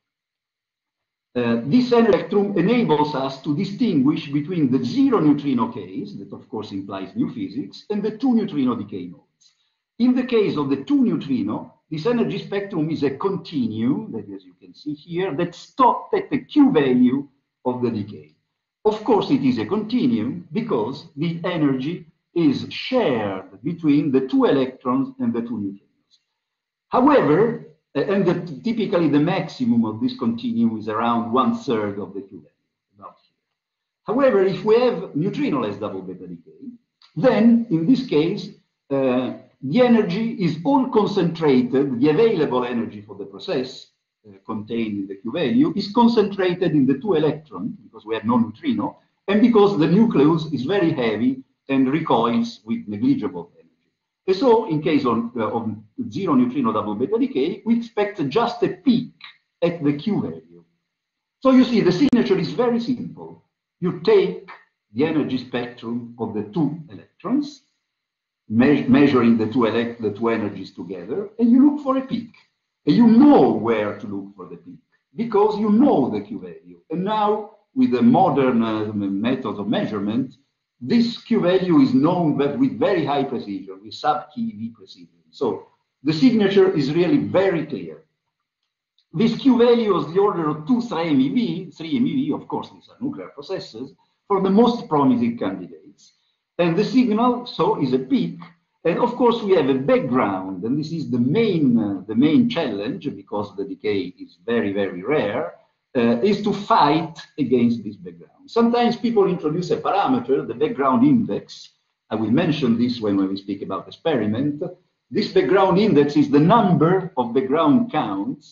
Uh, this energy spectrum enables us to distinguish between the zero neutrino case, that of course implies new physics, and the two neutrino decay modes. In the case of the two neutrino, this energy spectrum is a continuum, that as you can see here, that stopped at the Q value of the decay. Of course, it is a continuum because the energy is shared between the two electrons and the two neutrinos. However, and the, typically the maximum of this continuum is around one third of the Q value, about here. However, if we have neutrinoless double beta decay, then in this case, uh, the energy is all concentrated, the available energy for the process uh, contained in the Q value is concentrated in the two electrons, because we have no neutrino, and because the nucleus is very heavy and recoils with negligible energy. And so, in case of, uh, of zero neutrino double beta decay, we expect just a peak at the Q value. So you see, the signature is very simple. You take the energy spectrum of the two electrons, me measuring the two, elect the two energies together, and you look for a peak. And you know where to look for the peak, because you know the Q value. And now, with the modern uh, methods of measurement, this Q value is known but with very high precision, with sub-keV precision. So the signature is really very clear. This Q value is the order of two, three MeV, three MeV, of course, these are nuclear processes, for the most promising candidates. And the signal, so, is a peak. And of course, we have a background, and this is the main, uh, the main challenge, because the decay is very, very rare, uh, is to fight against this background. Sometimes people introduce a parameter, the background index. I will mention this when, when we speak about experiment. This background index is the number of background counts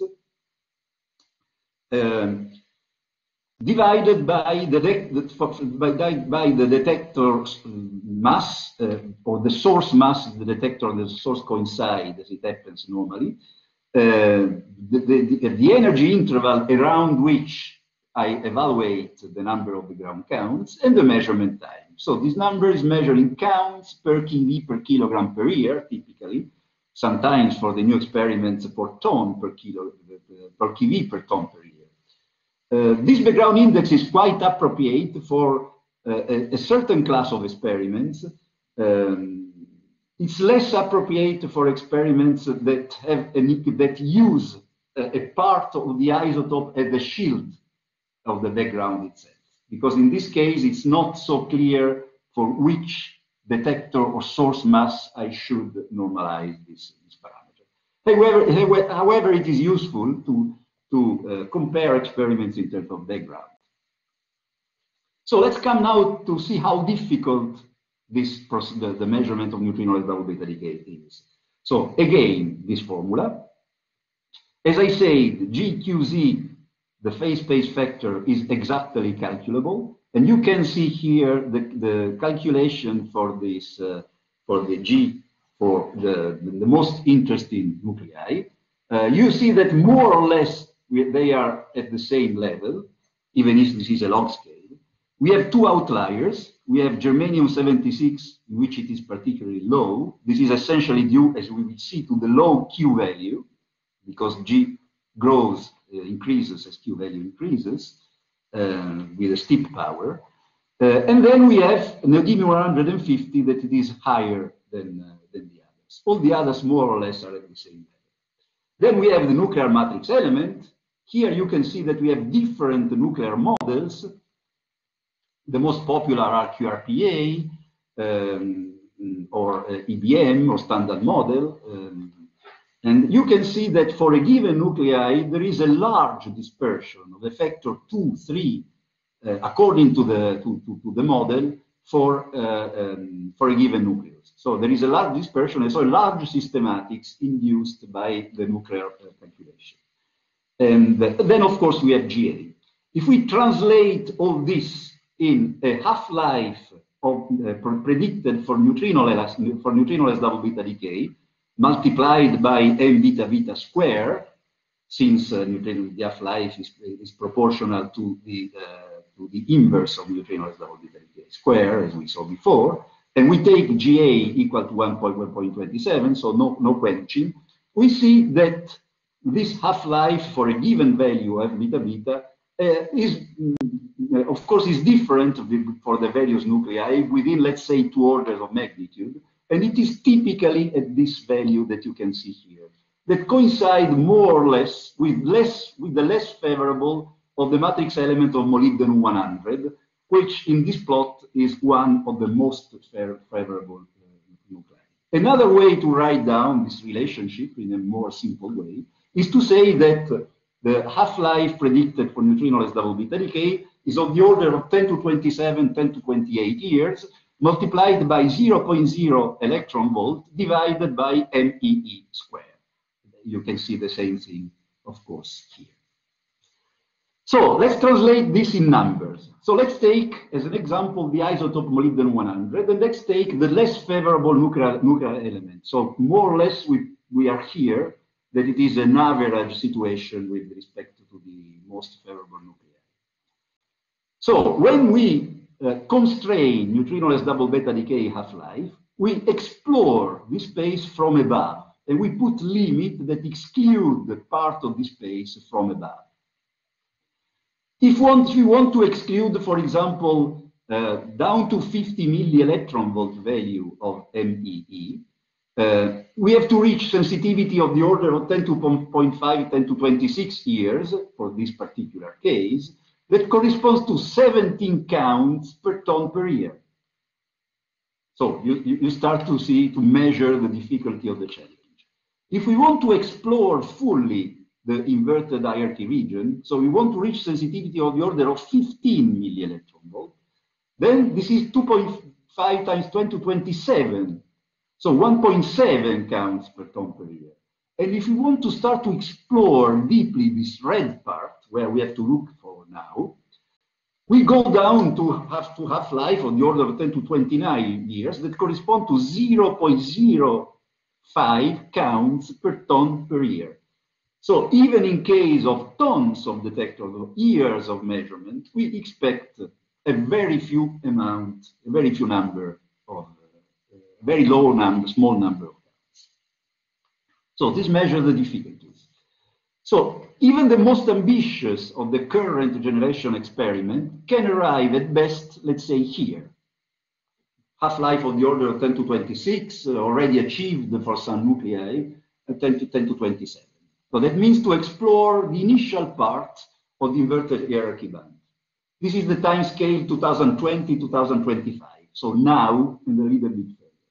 um, divided by the, by, by the detector mass, uh, or the source mass of the detector and the source coincide, as it happens normally. Uh, the, the, the energy interval around which I evaluate the number of the ground counts and the measurement time. So this number is measured in counts per keV per kilogram per year, typically. Sometimes for the new experiments for ton per kilo, per keV per ton per year. Uh, this background index is quite appropriate for uh, a, a certain class of experiments. Um, it's less appropriate for experiments that have an, that use a, a part of the isotope as the shield of the background itself, because in this case it's not so clear for which detector or source mass I should normalize this, this parameter. However, however, it is useful to, to uh, compare experiments in terms of background. So let's come now to see how difficult this the, the measurement of neutrinoless double beta decay is. So again, this formula. As I said, G Q Z, the phase space factor, is exactly calculable, and you can see here the, the calculation for this uh, for the G for the, the most interesting nuclei. Uh, you see that more or less we, they are at the same level, even if this is a log scale. We have two outliers. We have germanium seventy-six, in which it is particularly low. This is essentially due, as we will see, to the low Q value, because G grows, uh, increases as Q value increases, uh, with a steep power. Uh, and then we have neodymium one hundred fifty, that it is higher than, uh, than the others. All the others more or less are at the same level. Then we have the nuclear matrix element. Here you can see that we have different nuclear models. The most popular are Q R P A um, or uh, E B M or standard model. Um, and you can see that for a given nuclei, there is a large dispersion of a factor two, three, uh, according to the, to, to, to the model for, uh, um, for a given nucleus. So there is a large dispersion, and so large systematics induced by the nuclear uh, calculation. And then, of course, we have G A. If we translate all this in a half-life of uh, predicted for neutrinoless for neutrinoless double beta decay, multiplied by m beta beta square, since uh, the half-life is, is proportional to the uh, to the inverse of neutrinoless double beta decay square, as we saw before, and we take G A equal to one point one two seven, so no no quenching, we see that this half-life for a given value of beta beta uh, is, uh, of course, is different for the various nuclei within, let's say, two orders of magnitude, and it is typically at this value that you can see here, that coincide more or less with less with the less favorable of the matrix element of molybdenum one hundred, which in this plot is one of the most favorable uh, nuclei. Another way to write down this relationship in a more simple way is to say that the half-life predicted for neutrinoless double beta decay is of the order of ten to twenty-seven, ten to twenty-eight years, multiplied by zero point zero electron volt divided by M E E squared. You can see the same thing, of course, here. So let's translate this in numbers. So let's take, as an example, the isotope molybdenum one hundred, and let's take the less favorable nuclear, nuclear element. So more or less, we, we are here that it is an average situation with respect to the most favorable nuclei. So when we uh, constrain neutrinoless double beta decay half-life, we explore this space from above, and we put limit that exclude the part of the space from above. If, one, if we want to exclude, for example, uh, down to fifty milli electron volt value of M E E, uh, we have to reach sensitivity of the order of ten to zero point five, ten to twenty-six years for this particular case, that corresponds to seventeen counts per ton per year. So you, you start to see, to measure the difficulty of the challenge. If we want to explore fully the inverted I R T region, so we want to reach sensitivity of the order of fifteen milli electron volt, then this is two point five times ten to twenty-seven, so one point seven counts per ton per year. And if we want to start to explore deeply this red part, where we have to look for now, we go down to half to half-life of the order of ten to twenty-nine years that correspond to zero point zero five counts per ton per year. So even in case of tons of detectors, or years of measurement, we expect a very few amount, a very few number of, uh, very low number, small number of counts. So this measures the difficulties. So even the most ambitious of the current generation experiment can arrive at best, let's say here. Half-life of the order of ten to twenty-six, uh, already achieved for some nuclei, uh, ten to twenty-seven. So that means to explore the initial part of the inverted hierarchy band. This is the time scale two thousand twenty to two thousand twenty-five. So now, and a little bit further.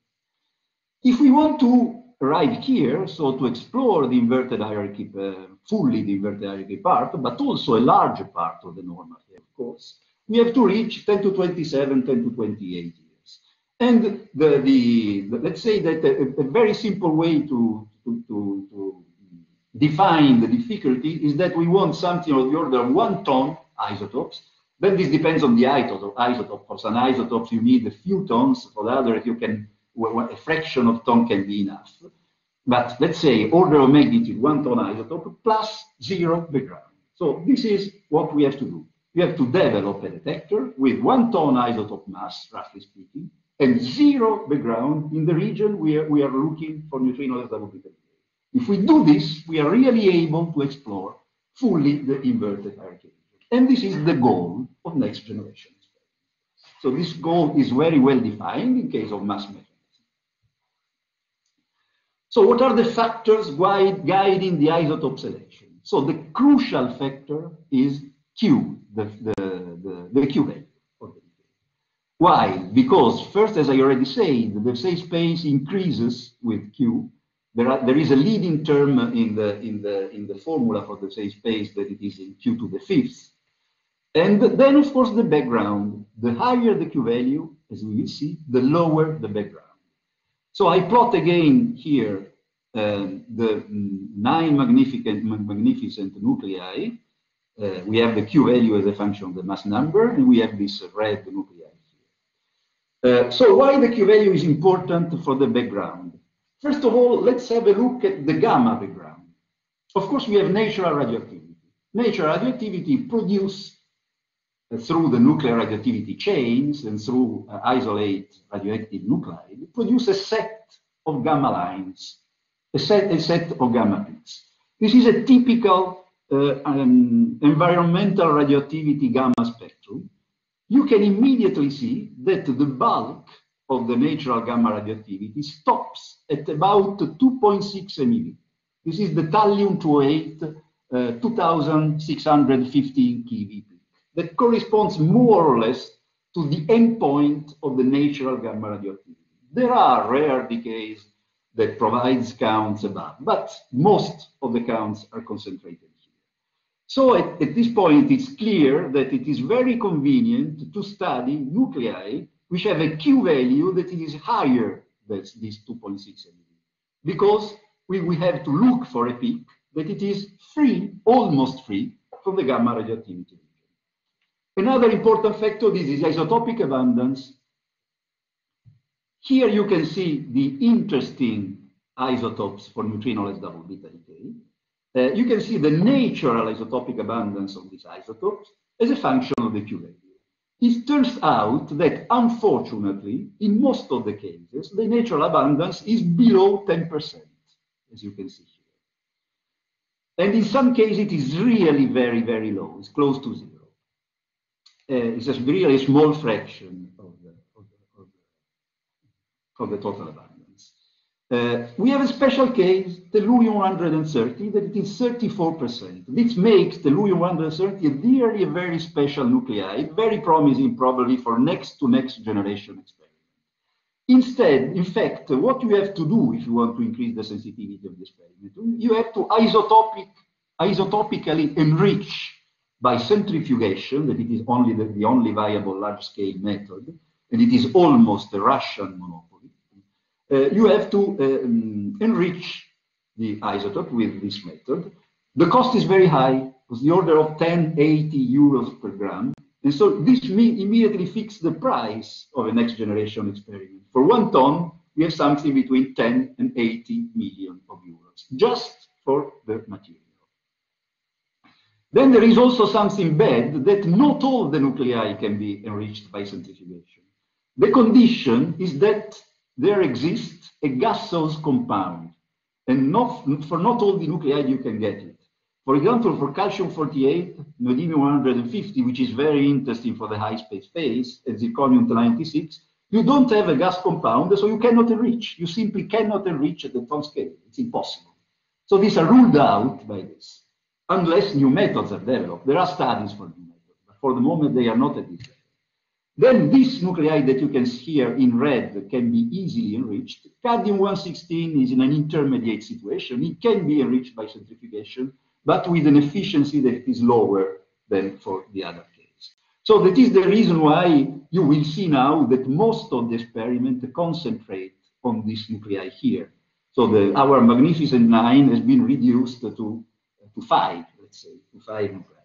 If we want to arrive here, so to explore the inverted hierarchy, uh, fully the inverted hierarchy part, but also a larger part of the normal here, of course, we have to reach ten to twenty-seven, ten to twenty-eight years. And the, the, the let's say that a, a very simple way to, to, to, to define the difficulty is that we want something of the order of one ton isotopes. Then this depends on the isotope. isotope. For some isotopes, you need a few tons. For the others, you can, a fraction of ton can be enough. But let's say order of magnitude one ton isotope plus zero background. So this is what we have to do. We have to develop a detector with one ton isotope mass, roughly speaking, and zero background in the region where we are looking for neutrinoless double beta decay. If we do this, we are really able to explore fully the inverted hierarchy. And this is the goal of next generation experiments. So this goal is very well defined in case of mass mechanism. So what are the factors guide, guiding the isotope selection? So the crucial factor is Q, the, the, the, the Q value. Why? Because first, as I already said, the phase space increases with Q. There, are, there is a leading term in the, in, the, in the formula for the phase space that it is in Q to the fifth. And then, of course, the background. The higher the Q value, as we will see, the lower the background. So I plot again here um, the nine magnificent, magnificent nuclei. Uh, we have the Q value as a function of the mass number, and we have this red nuclei. Uh, so why the Q value is important for the background? First of all, let's have a look at the gamma background. Of course, we have natural radioactivity. Natural radioactivity produced uh, through the nuclear radioactivity chains and through uh, isolate radioactive nuclei, produce a set of gamma lines, a set, a set of gamma peaks. This is a typical uh, um, environmental radioactivity gamma spectrum. You can immediately see that the bulk of the natural gamma radioactivity stops at about two point six MeV. This is the thallium two oh eight, uh, two thousand six hundred fifteen keV peak. That corresponds more or less to the endpoint of the natural gamma radioactivity. There are rare decays that provides counts above, but most of the counts are concentrated. So at, at this point, it's clear that it is very convenient to study nuclei which have a Q value that is higher than this two point six MeV, because we, we have to look for a peak that it is free, almost free, from the gamma radioactivity region. Another important factor, this is isotopic abundance. Here you can see the interesting isotopes for neutrinoless double beta decay. Uh, you can see the natural isotopic abundance of these isotopes as a function of the Q value. It turns out that, unfortunately, in most of the cases, the natural abundance is below ten percent, as you can see here. And in some cases, it is really very, very low. It's close to zero. Uh, it's a really small fraction of the, of the, of the, of the total abundance. Uh, we have a special case, tellurium one hundred thirty, that it is thirty-four percent. This makes tellurium one hundred thirty a really a very special nuclei, very promising probably for next to next generation experiment. Instead, in fact, what you have to do if you want to increase the sensitivity of the experiment, you have to isotopic, isotopically enrich by centrifugation, that it is only the, the only viable large-scale method, and it is almost a Russian monopoly. Uh, you have to um, enrich the isotope with this method. The cost is very high, it's the order of ten, eighty euros per gram. And so this immediately fixes the price of a next generation experiment. For one ton, we have something between ten and eighty million of euros, just for the material. Then there is also something bad, that not all the nuclei can be enriched by centrifugation. The condition is that there exists a gaseous compound, and not, for not all the nuclei you can get it. For example, for calcium forty-eight, neodymium one hundred fifty, which is very interesting for the high space phase, and zirconium ninety-six, you don't have a gas compound, so you cannot enrich. You simply cannot enrich at the ton scale. It's impossible. So these are ruled out by this, unless new methods are developed. There are studies for new methods, but for the moment they are not at this level. Then this nuclei that you can see here in red can be easily enriched. Cadmium one sixteen is in an intermediate situation. It can be enriched by centrifugation, but with an efficiency that is lower than for the other case. So that is the reason why you will see now that most of the experiment concentrate on this nuclei here. So the, our magnificent nine has been reduced to, to five, let's say, to five nuclei.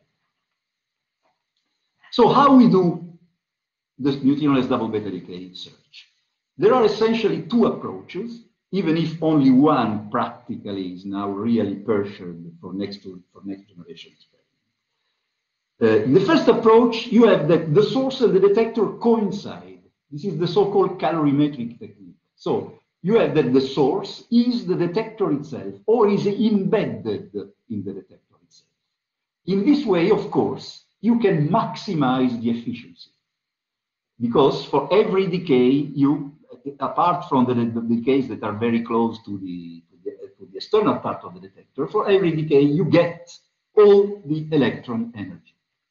So how we do the neutrinoless double beta decay search? There are essentially two approaches, even if only one practically is now really pursued for next to, for next generation experiment. Uh, in the first approach, you have that the source and the detector coincide. This is the so-called calorimetric technique. So you have that the source is the detector itself, or is embedded in the detector itself. In this way, of course, you can maximize the efficiency, because for every decay, you, apart from the, the decays that are very close to the, to the external part of the detector, for every decay you get all the electron energy.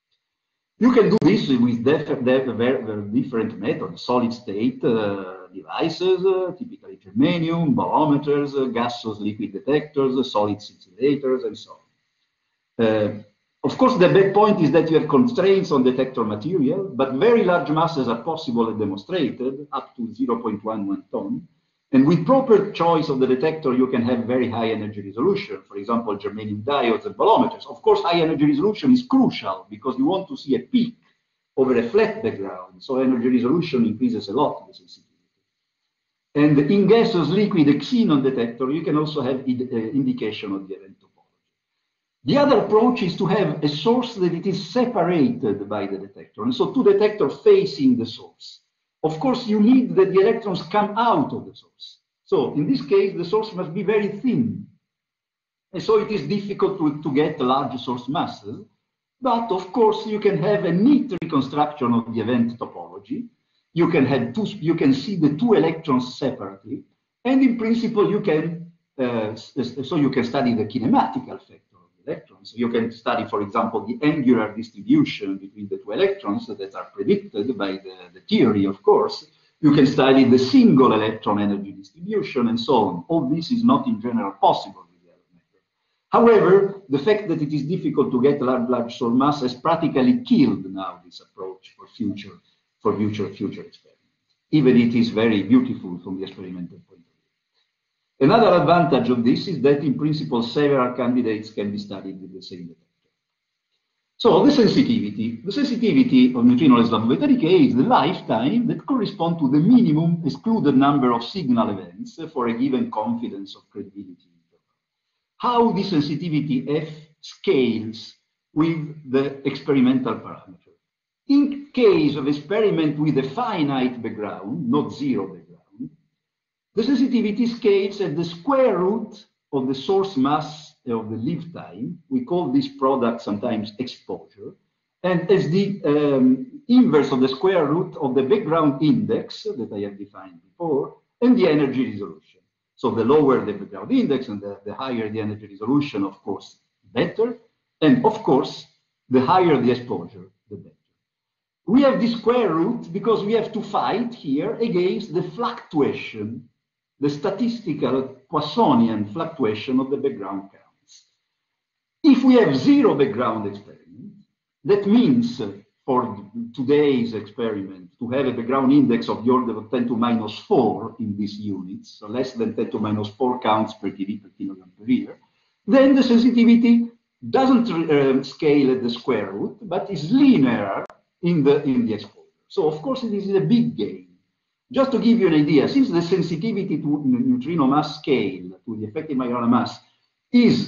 You can do this with very different methods, solid-state uh, devices, uh, typically germanium, bolometers, uh, gaseous liquid detectors, uh, solid scintillators, and so on. Uh, of course, the bad point is that you have constraints on detector material, but very large masses are possible and demonstrated, up to zero point one one ton. And with proper choice of the detector, you can have very high energy resolution, for example, germanium diodes and bolometers. Of course, high energy resolution is crucial because you want to see a peak over a flat background. So energy resolution increases a lot the sensitivity. And in gaseous liquid xenon detector, you can also have id uh, indication of the event topology. The other approach is to have a source that it is separated by the detector. And so two detectors facing the source. Of course, you need that the electrons come out of the source. So in this case, the source must be very thin. And so it is difficult to, to get large source masses. But of course, you can have a neat reconstruction of the event topology. You can have two, you can see the two electrons separately. And in principle, you can, uh, so you can study the kinematic effect of the electrons. You can study, for example, the angular distribution between the two electrons that are predicted by the, the theory, of course. You can study the single electron energy distribution and so on. All this is not in general possible with the other method. However, the fact that it is difficult to get large, large source mass has practically killed now this approach for future, for future, future experiments, even it is very beautiful from the experimental point of view. Another advantage of this is that in principle, several candidates can be studied with the same detector. So the sensitivity, the sensitivity of neutrino-less double beta decay is the lifetime that corresponds to the minimum excluded number of signal events for a given confidence of credibility interval. How the sensitivity F scales with the experimental parameter. In case of experiment with a finite background, not zero background, the sensitivity scales at the square root of the source mass of the live time. We call this product sometimes exposure, and as the um, inverse of the square root of the background index that I have defined before, and the energy resolution. So the lower the background index and the, the higher the energy resolution, of course, better. And of course, the higher the exposure, the better. We have the square root because we have to fight here against the fluctuation, the statistical Poissonian fluctuation of the background counts. If we have zero background experiment, that means uh, for today's experiment to have a background index of the order of ten to minus four in these units, so less than ten to minus four counts per T V per kilogram per year, then the sensitivity doesn't uh, scale at the square root, but is linear in the, in the exposure. So of course, this is a big gain. Just to give you an idea, since the sensitivity to neutrino mass scale, to the effective Majorana mass, is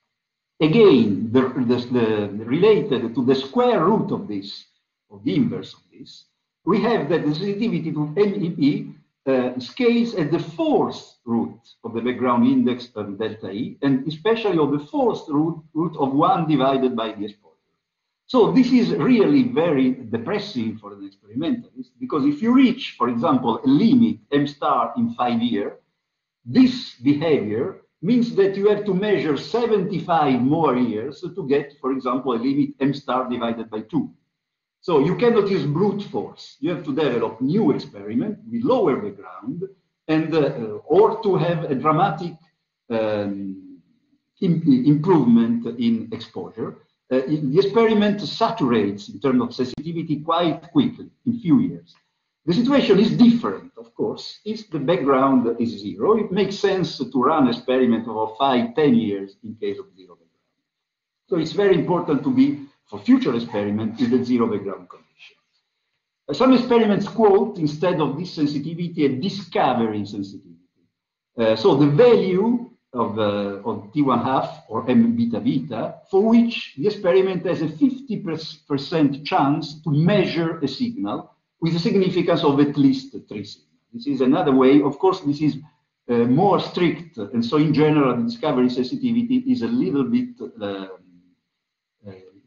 again the, the, the related to the square root of this, of the inverse of this, we have that the sensitivity to M E P uh, scales at the fourth root of the background index of delta E, and especially of the fourth root, root of one divided by the exposure. So this is really very depressing for an experimentalist, because if you reach, for example, a limit M star in five years, this behavior means that you have to measure seventy-five more years to get, for example, a limit M star divided by two. So you cannot use brute force. You have to develop new experiment with lower background, and uh, or to have a dramatic um, improvement in exposure. Uh, the experiment saturates in terms of sensitivity quite quickly, in few years. The situation is different, of course, if the background is zero. It makes sense to run an experiment over five, ten years in case of zero background. So it's very important to be, for future experiments, with the zero background condition. Uh, some experiments quote, instead of this sensitivity, a discovery sensitivity. Uh, so the value of, uh, of T one half or M beta beta, for which the experiment has a fifty percent chance to measure a signal with a significance of at least three signals. This is another way. Of course, this is uh, more strict, and so in general, the discovery sensitivity is a little bit uh, uh,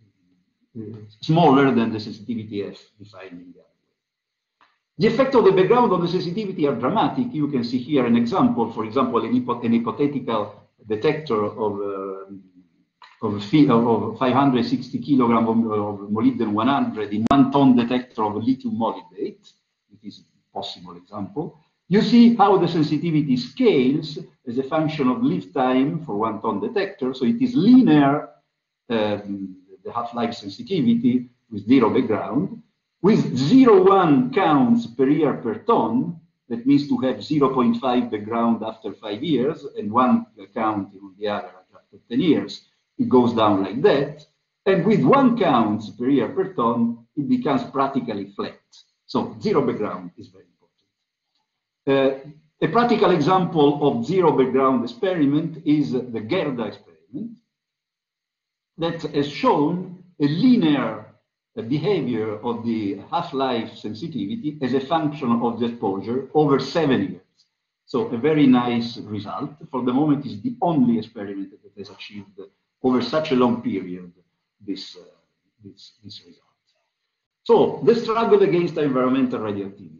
smaller than the sensitivity F defined in the other way. The effect of the background on the sensitivity are dramatic. You can see here an example, for example, an, hypo an hypothetical detector of, uh, of, of five hundred sixty kilograms of, of molybdenum one hundred in one ton detector of lithium molybdate, it is a possible example, you see how the sensitivity scales as a function of live time for one ton detector. So it is linear, um, the half-life sensitivity with zero background, with zero point one counts per year per ton. That means to have zero point five background after five years and one count on the average after ten years. It goes down like that. And with one count per year per ton, it becomes practically flat. So zero background is very important. Uh, a practical example of zero background experiment is the Gerda experiment that has shown a linear uh, behavior of the half-life sensitivity as a function of the exposure over seven years. So a very nice result. For the moment, is the only experiment that has achieved over such a long period this, uh, this, this result. So the struggle against environmental radioactivity.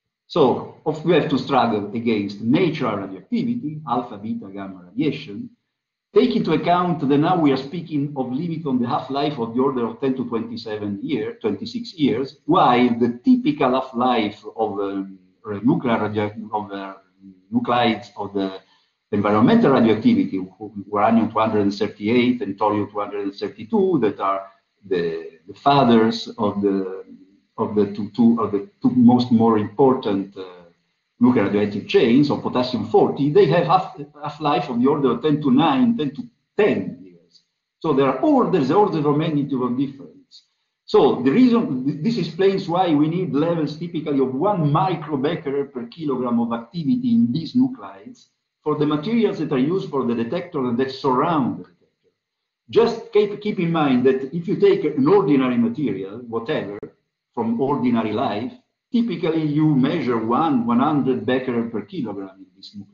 So of, we have to struggle against natural radioactivity, alpha, beta, gamma radiation. Take into account that now we are speaking of limit on the half-life of the order of ten to twenty-seven years, twenty-six years, while the typical half-life of um, nuclear radio of uh, nuclides of the environmental radioactivity, uranium two hundred thirty-eight and thorium two hundred thirty-two, that are the, the fathers of the of the two, two of the two most more important uh, nuclear radioactive chains of potassium forty, they have half, half-life of the order of ten to nine, ten to ten years. So there are orders, orders of magnitude of difference. So the reason, this explains why we need levels typically of one microbecquerel per kilogram of activity in these nuclides for the materials that are used for the detector and that surround the detector. Just keep, keep in mind that if you take an ordinary material, whatever, from ordinary life, typically you measure one, one hundred becquerel per kilogram in this nuclei.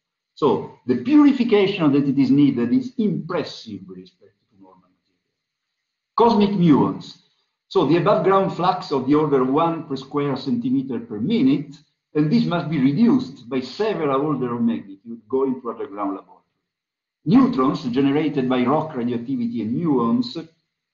So the purification that it is needed is impressive with respect to normal material. Cosmic muons. So the above ground flux of the order one per square centimeter per minute, and this must be reduced by several order of magnitude going to underground laboratory. Neutrons generated by rock radioactivity and muons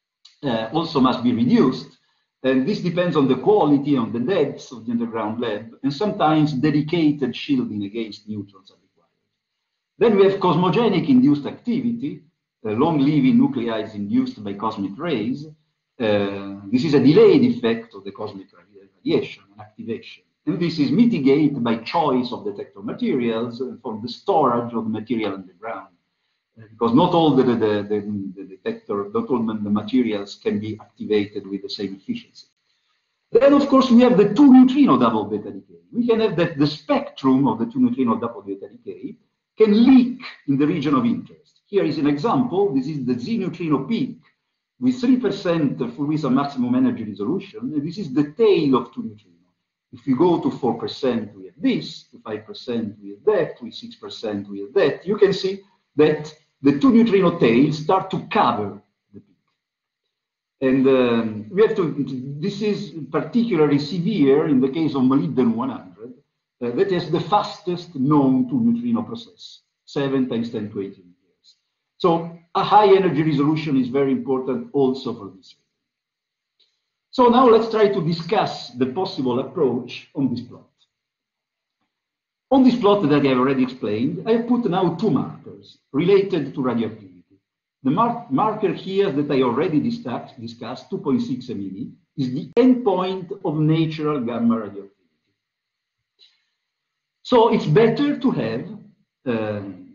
uh, also must be reduced. And this depends on the quality, on the depths of the underground lab, and sometimes dedicated shielding against neutrons are required. Then we have cosmogenic induced activity, uh, long-living nuclides induced by cosmic rays. Uh, this is a delayed effect of the cosmic radiation and activation. And this is mitigated by choice of detector materials and for the storage of the material underground. Because not all the, the, the, the detector, not all the materials can be activated with the same efficiency. Then, of course, we have the two neutrino double beta decay. We can have that the spectrum of the two neutrino double beta decay can leak in the region of interest. Here is an example. This is the Z neutrino peak with three percent full wisdom maximum energy resolution. And this is the tail of two neutrino. If you go to four percent, we have this, to five percent, we have that, to six percent, we have that. You can see that the two neutrino tails start to cover the peak. And um, we have to, this is particularly severe in the case of molybdenum one hundred, uh, that is the fastest known two neutrino process, seven times ten to eighteen years. So a high energy resolution is very important also for this reason. So now let's try to discuss the possible approach on this plot. On this plot that I have already explained, I have put now two markers related to radioactivity. The mar marker here that I already discussed, discussed two point six MeV, is the endpoint of natural gamma radioactivity. So it's better to have um,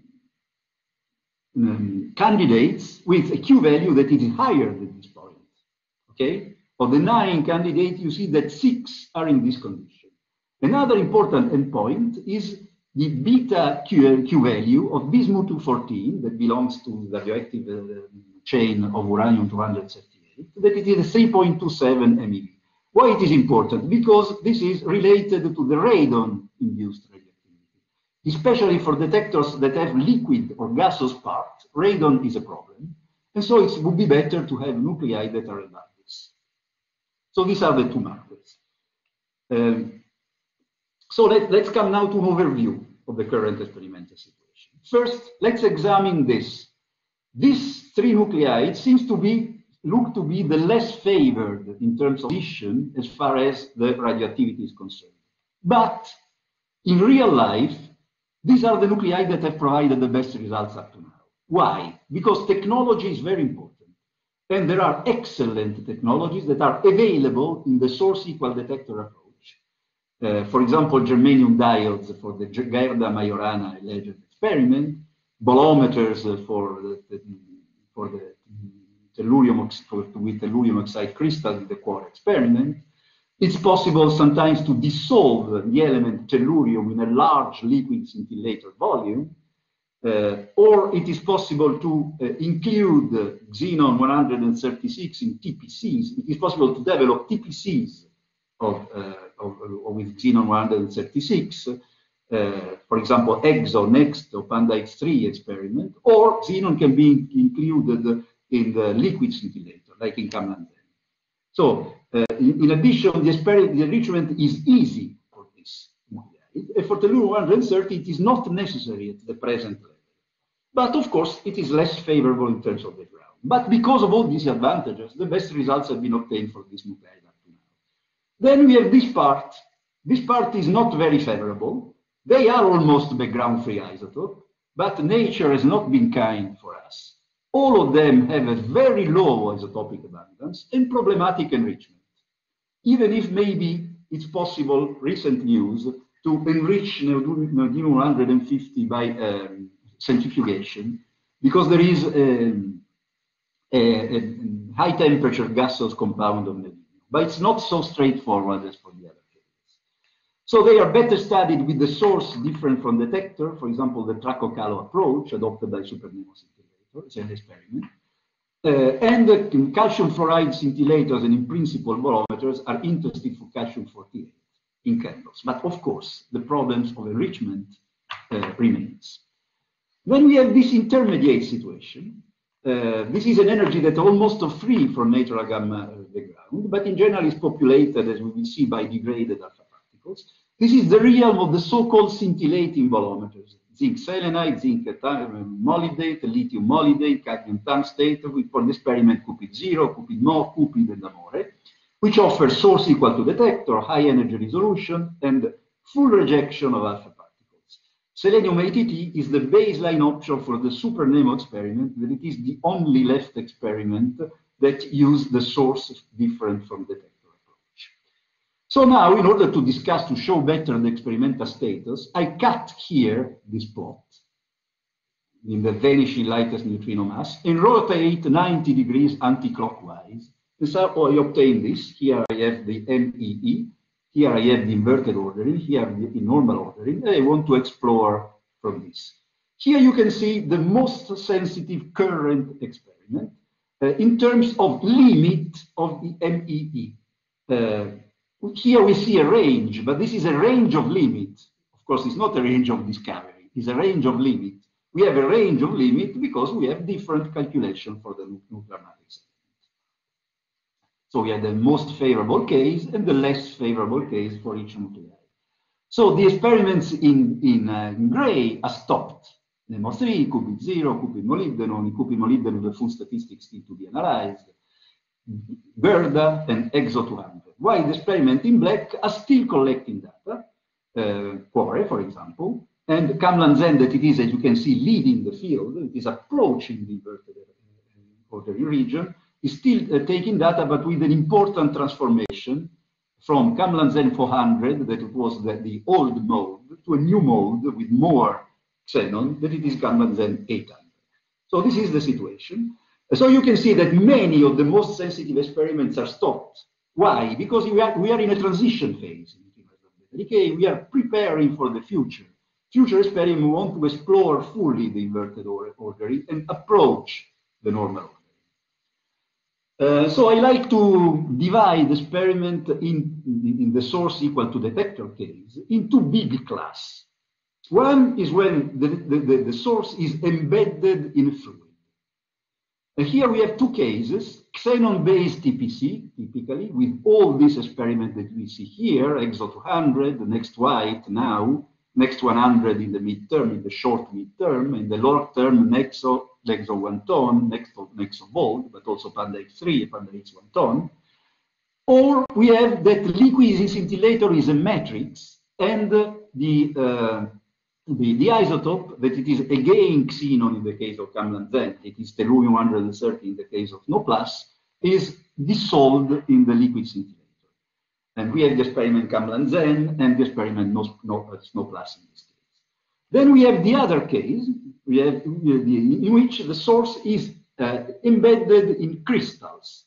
um, candidates with a Q value that is higher than this point. Okay? Of the nine candidates, you see that six are in this condition. Another important endpoint is the beta Q, Q value of bismuth two fourteen that belongs to the radioactive uh, chain of uranium two hundred thirty-eight, that it is three point two seven MeV. Why it is important? Because this is related to the radon-induced radioactivity. Especially for detectors that have liquid or gaseous parts, radon is a problem. And so it would be better to have nuclei that are above this. So these are the two markers. Um, So let, let's come now to an overview of the current experimental situation. First, let's examine this. These three nuclei seems to be look to be the less favored in terms of addition as far as the radioactivity is concerned. But in real life, these are the nuclei that have provided the best results up to now. Why? Because technology is very important. And there are excellent technologies that are available in the source equal detector approach. Uh, for example, germanium diodes for the Gerda-Majorana alleged experiment, bolometers uh, for the, the, for the tellurium for, with tellurium oxide crystal in the core experiment. It's possible sometimes to dissolve the element tellurium in a large liquid scintillator volume, uh, or it is possible to uh, include xenon one thirty-six in T P Cs. It is possible to develop T P Cs of, uh, of, of with xenon one thirty-six, uh, for example, EXO, NEXT, or Panda X three experiment, or xenon can be included in the liquid scintillator, like in Kamlanzen. So, uh, in, in addition, the, the enrichment is easy for this nuclei. For tellurium one thirty, it is not necessary at the present level. But of course, it is less favorable in terms of the ground. But because of all these advantages, the best results have been obtained for this nuclei up to now. Then we have this part. This part is not very favorable. They are almost background-free isotope, but nature has not been kind for us. All of them have a very low isotopic abundance and problematic enrichment. Even if maybe it's possible, recent news, to enrich neodymium one fifty by um, centrifugation, because there is um, a, a high temperature gaseous compound of neodymium. But it's not so straightforward as for the other cases. So they are better studied with the source different from detector, for example, the Traco-Calo approach adopted by SuperNemo scintillator, it's an experiment. Uh, and the calcium fluoride scintillators and in principle bolometers are interested for calcium forty-eight in candles. But of course, the problems of enrichment uh, remains. Then we have this intermediate situation. Uh, this is an energy that almost free from natural gamma background, but in general is populated, as we will see, by degraded alpha particles. This is the realm of the so-called scintillating bolometers. Zinc selenide, zinc molybdate, lithium molybdate, cadmium tungstate, for the experiment Cupid zero, Cupid Mo, Cupid and Amore, which offer source equal to detector, high energy resolution, and full rejection of alpha particles. Selenium A T T is the baseline option for the SuperNemo experiment, but it is the only left experiment that used the source different from detector. So now, in order to discuss, to show better the experimental status, I cut here this plot in the vanishing lightest neutrino mass and rotate ninety degrees anti-clockwise. And so I obtain this. Here I have the M E E. Here I have the inverted ordering. Here the normal ordering. And I want to explore from this. Here you can see the most sensitive current experiment uh, in terms of limit of the M E E. Uh, Here we see a range, but this is a range of limit. Of course, it's not a range of discovery, it's a range of limit. We have a range of limit because we have different calculation for the nuclear matrix. So we have the most favorable case and the less favorable case for each nuclei. So the experiments in, in, uh, in gray are stopped. Nemo three, Cupid zero, Cupid molybdenum, Cupid molybdenum, the full statistics still to be analyzed. Gerda and EXO two hundred. While the experiment in black are still collecting data, uh, Quore, for example, and Kamlanzen, that it is, as you can see, leading the field, it is approaching the inverted ordering region, is still uh, taking data, but with an important transformation from Kamlanzen four hundred, that it was the, the old mode, to a new mode with more xenon, that it is Kamlanzen eight hundred. So this is the situation. So you can see that many of the most sensitive experiments are stopped. Why? Because we are, we are in a transition phase. Okay, we are preparing for the future. Future experiment, we want to explore fully the inverted ordering and approach the normal ordering. Uh, so I like to divide the experiment in, in the source equal to detector case into big class. One is when the, the, the, the source is embedded in a fluid. And here we have two cases, xenon-based T P C, typically, with all this experiment that we see here, EXO two hundred, the next white now, next one hundred in the midterm, in the short midterm, in the long term, Nexo, Nexo one ton, Nexo, Nexo volt, but also Panda X three, Panda X one ton. Or we have that liquid scintillator is a matrix, and the, uh, the, the isotope that it is again xenon in the case of Camlanzen, it is tellurium one hundred thirty in the case of No plus, is dissolved in the liquid scintillator. And we have the experiment Camlanzen and the experiment No, no, uh, No plus in this case. Then we have the other case, we have the, in which the source is uh, embedded in crystals.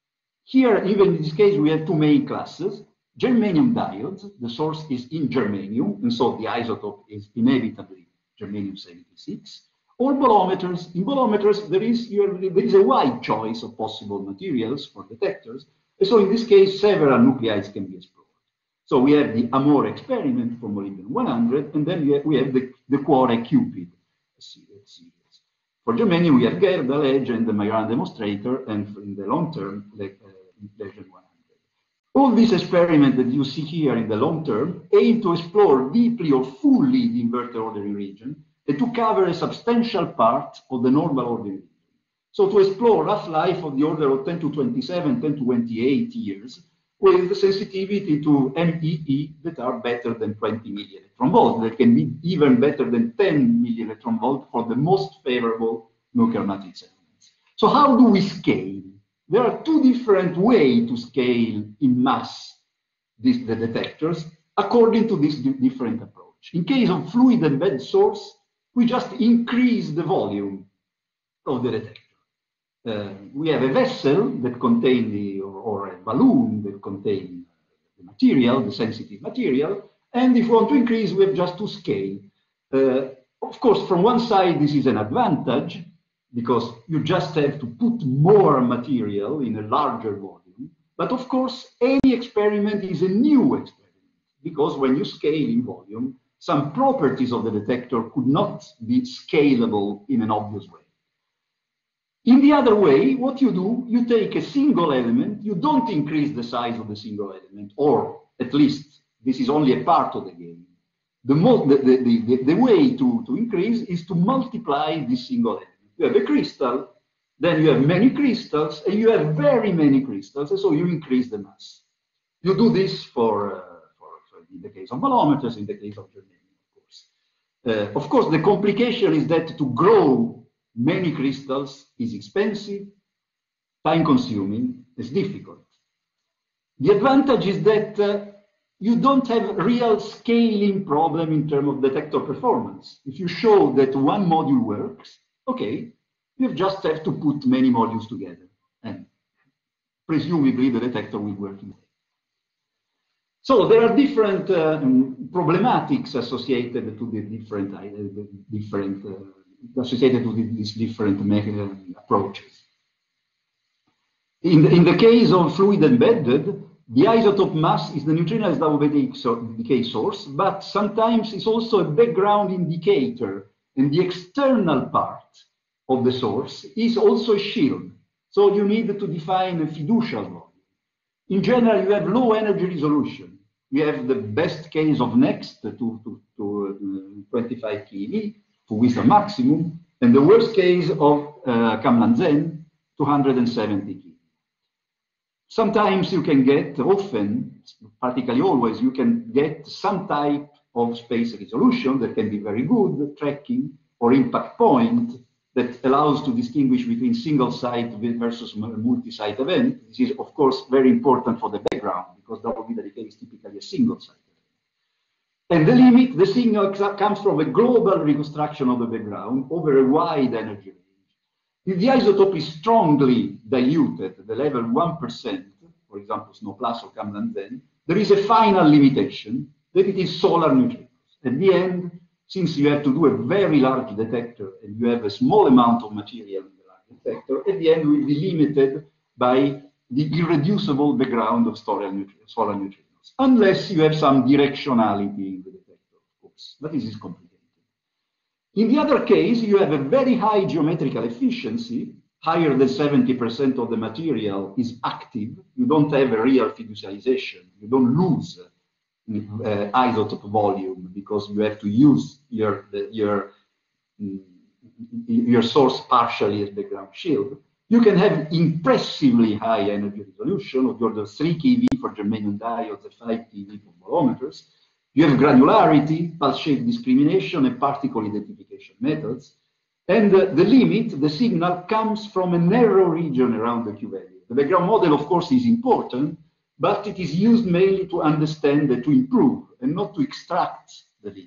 Here, even in this case, we have two main classes. Germanium diodes, the source is in germanium, and so the isotope is inevitably germanium seventy-six. Or bolometers. In bolometers, there is, there is a wide choice of possible materials for detectors. And so in this case, several nuclides can be explored. So we have the AMOR experiment for molybdenum one hundred, and then we have, we have the, the Cuore Cupid series. For germanium, we have Gerda, Ledge, and the Majorana demonstrator, and in the long term, the uh, Legion one hundred. All these experiments that you see here in the long term aim to explore deeply or fully the inverter ordering region and to cover a substantial part of the normal ordering region. So to explore half-life of the order of ten to twenty-seven, ten to twenty-eight years, with sensitivity to M E E that are better than twenty millielectron volt, that can be even better than ten millielectron volt for the most favorable nuclear matrix elements. So how do we scale? There are two different ways to scale in mass this, the detectors according to this different approach. In case of fluid embed source, we just increase the volume of the detector. Uh, we have a vessel that contains the, or, or a balloon that contains the material, the sensitive material, and if we want to increase, we have just to scale. Uh, of course, from one side, this is an advantage, because you just have to put more material in a larger volume. But of course, any experiment is a new experiment, because when you scale in volume, some properties of the detector could not be scalable in an obvious way. In the other way, what you do, you take a single element, you don't increase the size of the single element, or at least this is only a part of the game. The, the, the, the, the way to, to increase is to multiply this single element. You have a crystal, then you have many crystals, and you have very many crystals, and so you increase the mass. You do this for, uh, for, for in the case of bolometers, in the case of germanium, of course. Uh, of course, the complication is that to grow many crystals is expensive, time-consuming, it's difficult. The advantage is that uh, you don't have a real scaling problem in terms of detector performance. If you show that one module works, okay, you just have to put many modules together, and presumably the detector will work. So there are different uh, problematics associated to the different, uh, the different uh, associated to these different approaches. In the, in the case of fluid embedded, the isotope mass is the neutrino double decay source, but sometimes it's also a background indicator, and the external part of the source is also a shield. So you need to define a fiducial volume. In general, you have low energy resolution. You have the best case of NEXT to, to, to twenty-five keV, to Wisdom maximum, and the worst case of uh, Camlanzen, two hundred seventy keV. Sometimes you can get, often, practically always, you can get some type of space resolution that can be very good, tracking, or impact point that allows to distinguish between single site versus multi-site event. This is, of course, very important for the background, because double beta decay is typically a single site event. And the limit, the signal comes from a global reconstruction of the background over a wide energy range. If the isotope is strongly diluted at the level one percent, for example, SNO plus or Camlanzen, there is a final limitation that it is solar neutrinos. At the end, since you have to do a very large detector and you have a small amount of material in the large detector, at the end will be limited by the irreducible background of solar neutrinos, unless you have some directionality in the detector, of course. But this is complicated. In the other case, you have a very high geometrical efficiency, higher than seventy percent of the material is active. You don't have a real fiducialization. You don't lose uh, isotope volume, because you have to use your, the, your, your source partially as background shield. You can have impressively high energy resolution of the order of three keV for germanium diodes and five keV for bolometers. You have granularity, pulse shape discrimination, and particle identification methods. And uh, the limit, the signal, comes from a narrow region around the Q value. The background model, of course, is important, but it is used mainly to understand and to improve and not to extract the limit.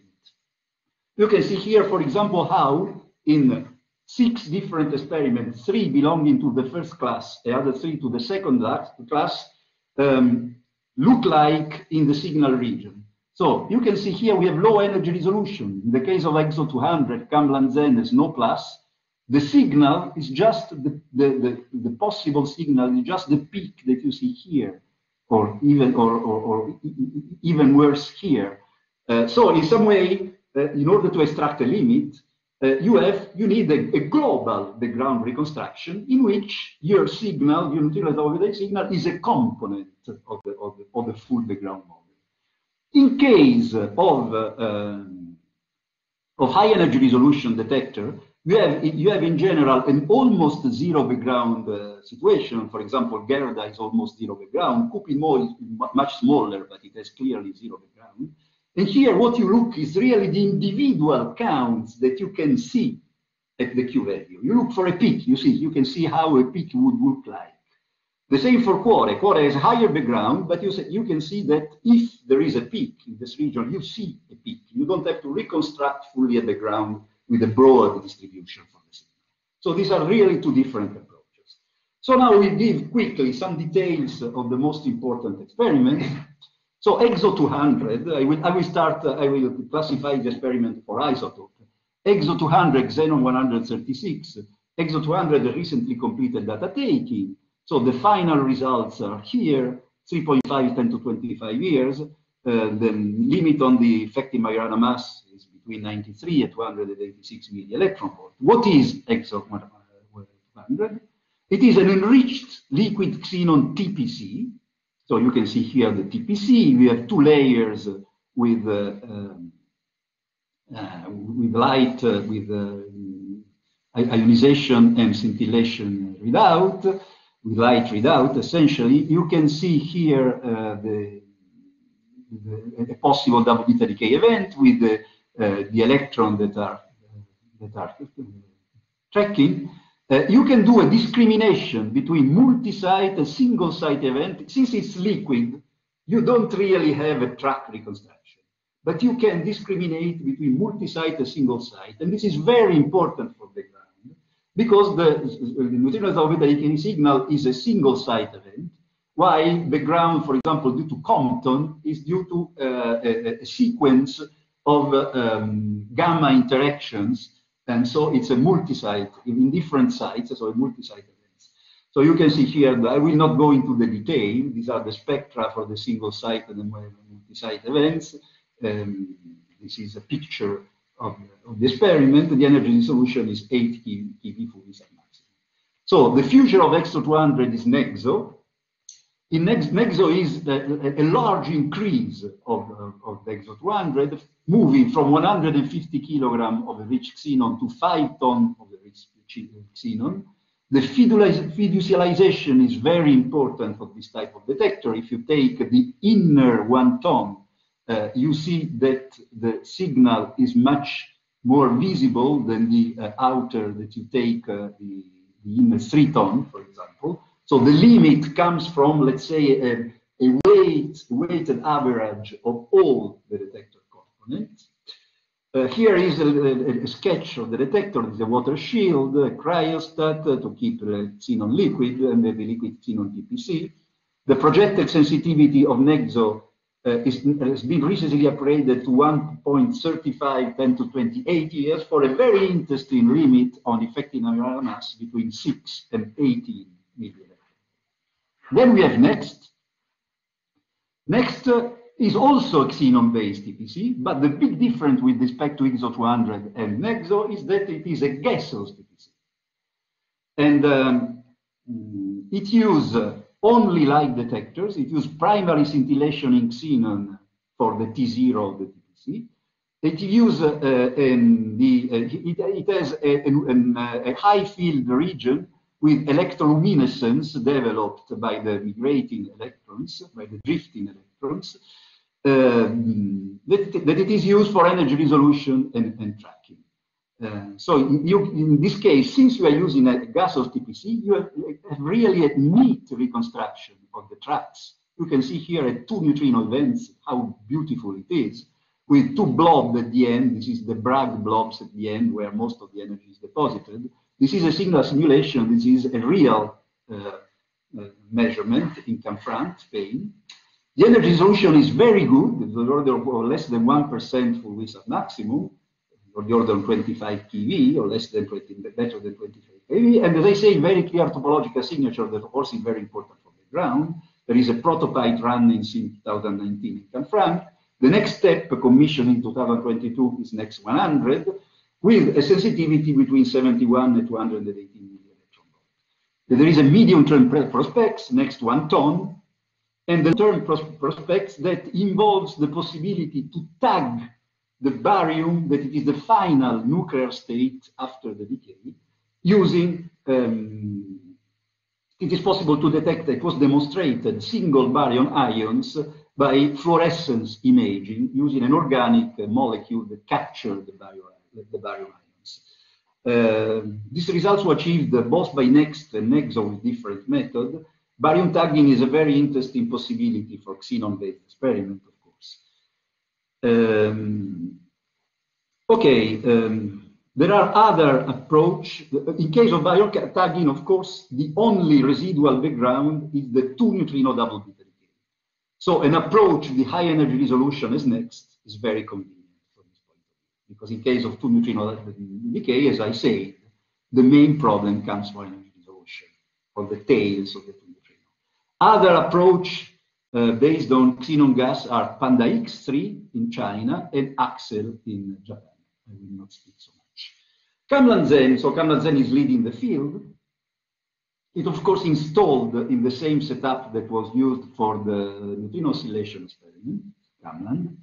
You can see here, for example, how in six different experiments, three belonging to the first class, the other three to the second class, um, look like in the signal region. So you can see here we have low energy resolution. In the case of EXO two hundred, Cam-Lanzenne has no plus. The signal is just the, the, the, the possible signal is just the peak that you see here, or even or, or, or even worse here. Uh, so in some way, uh, in order to extract a limit, uh, you have you need a, a global background reconstruction in which your signal, your neutrino signal, is a component of the, of the, of the full background model. In case of, uh, um, of high energy resolution detector, you have, you have in general an almost zero background uh, situation. For example, Gerda is almost zero background. Kupin-Moe is much smaller, but it has clearly zero background. And here what you look is really the individual counts that you can see at the Q value. You look for a peak, you see, you can see how a peak would look like. The same for Quore. Quore has higher background, but you, say, you can see that if there is a peak in this region, you see a peak. You don't have to reconstruct fully a background with a broad distribution for the signal. So these are really two different approaches. So now we give quickly some details of the most important experiments. So EXO two hundred, I will, I will start, uh, I will classify the experiment for isotope. EXO two hundred, Xenon one thirty-six. EXO two hundred recently completed data taking. So the final results are here, three point five, ten to twenty-five years. Uh, the limit on the effective Majorana mass is between ninety-three and two hundred eighty-six millielectron volt. What is EXO two hundred? It is an enriched liquid xenon T P C. So you can see here the T P C. We have two layers with uh, um, uh, with light, uh, with uh, ionization and scintillation readout. With light readout, essentially, you can see here uh, the, the a possible double beta decay event with the, uh, the electron that are that are tracking. Uh, you can do a discrimination between multi-site and single-site event. Since it's liquid, you don't really have a track reconstruction, but you can discriminate between multi-site and single-site, and this is very important for the because the neutrino double beta decay signal is a single site event, while background, for example, due to Compton, is due to uh, a, a sequence of uh, um, gamma interactions, and so it's a multi-site in different sites, so a multi-site events. So you can see here, I will not go into the detail, these are the spectra for the single site and the multi-site events. Um, this is a picture Of, of the experiment. The energy solution is eight keV full maximum. So the future of EXO two hundred is NEXO. In NEXO is a, a large increase of, of, of the EXO two hundred, moving from one hundred fifty kilograms of enriched xenon to five ton of enriched xenon. The fiducialization is very important for this type of detector. If you take the inner one ton, Uh, you see that the signal is much more visible than the uh, outer that you take uh, the, the inner three ton, for example. So the limit comes from, let's say, a, a weight, weighted average of all the detector components. Uh, here is a, a, a sketch of the detector. It's a water shield, a cryostat uh, to keep the xenon liquid, and the, the liquid xenon T P C. The projected sensitivity of NEXO Uh, is, has been recently upgraded to one point three five, ten to twenty-eight years for a very interesting limit on effective Majorana mass between six and eighteen millielectron. Then we have NEXT. NEXT uh, is also xenon-based T P C, but the big difference with respect to EXO two hundred and NEXO is that it is a gaseous T P C. And um, it uses uh, only light detectors. It uses primary scintillation in xenon for the T zero of the T P C. It uses uh, the uh, it, it has a, a, a high field region with electroluminescence developed by the migrating electrons, by the drifting electrons, um, that, that it is used for energy resolution and, and tracking. Uh, so you, in this case, since you are using a gaseous T P C, you have, have really a neat reconstruction of the tracks. You can see here at two neutrino events how beautiful it is, with two blobs at the end. This is the Bragg blobs at the end where most of the energy is deposited. This is a signal simulation. This is a real uh, uh, measurement in Canfranc, Spain. The energy resolution is very good, the order of less than one percent for Wissart maximum, or the order of twenty-five K V, or less than twenty, better than twenty-five K V. And as I say, very clear topological signature that, of course, is very important for the ground. There is a prototype running since two thousand nineteen in Canfranc. The next step, commissioned in two thousand twenty-two, is next one hundred, with a sensitivity between seventy-one and two hundred eighteen millielectron volt. There is a medium-term prospects, next one ton, and the term pros prospects that involves the possibility to tag the barium, that it is the final nuclear state after the decay, using, um, it is possible to detect, it was demonstrated, single baryon ions by fluorescence imaging using an organic molecule that captured the baryon, the baryon ions. Uh, these results were achieved both by NEXT and NEXO with different methods. Baryon tagging is a very interesting possibility for xenon-based experiment, of course. Um, okay, um, there are other approaches. In case of baryon tagging, of course, the only residual background is the two neutrino double beta decay. So an approach, the high energy resolution as NEXT, is very convenient from this point of view. Because in case of two neutrino decay, as I said, the main problem comes from energy resolution, from the tails of the two neutrino. Other approach uh, based on xenon gas are Panda X three in China and Axel in Japan. I will not speak so much. Kamlan-Zen, so Kamlan-Zen is leading the field. It, of course, installed in the same setup that was used for the neutrino oscillation experiment, Kamlan.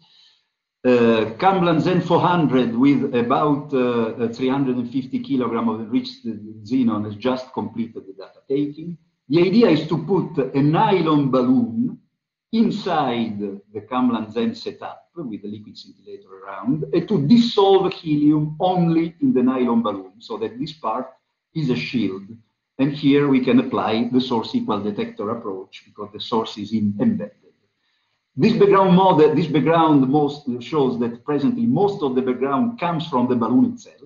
Uh, Kamlan-Zen four hundred with about uh, three hundred fifty kilograms of enriched xenon has just completed the data taking. The idea is to put a nylon balloon inside the Kamlan-Zen setup with the liquid scintillator around and to dissolve helium only in the nylon balloon so that this part is a shield. And here we can apply the source equal detector approach because the source is in embedded. This background model, this background most shows that presently most of the background comes from the balloon itself.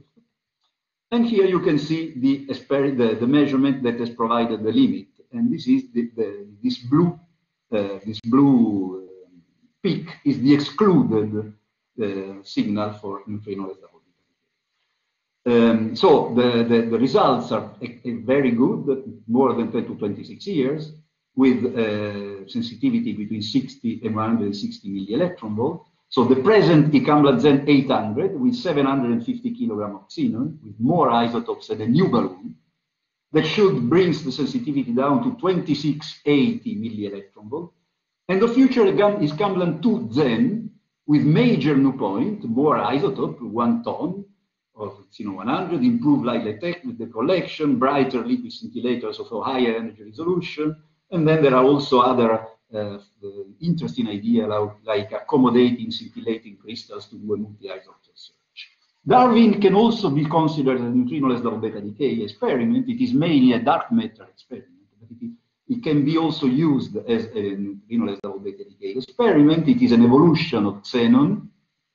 And here you can see the, the, the measurement that has provided the limit. And this is the, the, this blue, uh, this blue uh, peak is the excluded uh, signal for neutrino-less double beta. Um, so the, the, the results are a, a very good, more than ten to twenty-six years, with uh, sensitivity between sixty and one hundred sixty millielectron volt. So the present Kamlan-Zen eight hundred with seven hundred fifty kilograms of xenon, with more isotopes than a new balloon, that should bring the sensitivity down to twenty-six eighty millielectron volt. And the future is Kamlan two Zen with major new point, more isotope, one ton of xenon one hundred, improved light detect with the collection, brighter liquid scintillators of a higher energy resolution. And then there are also other uh, interesting ideas like accommodating scintillating crystals to do a multi-isotope search. Darwin can also be considered a neutrino-less double beta decay experiment. It is mainly a dark matter experiment, but it, it can be also used as a neutrino-less double beta decay experiment. It is an evolution of xenon.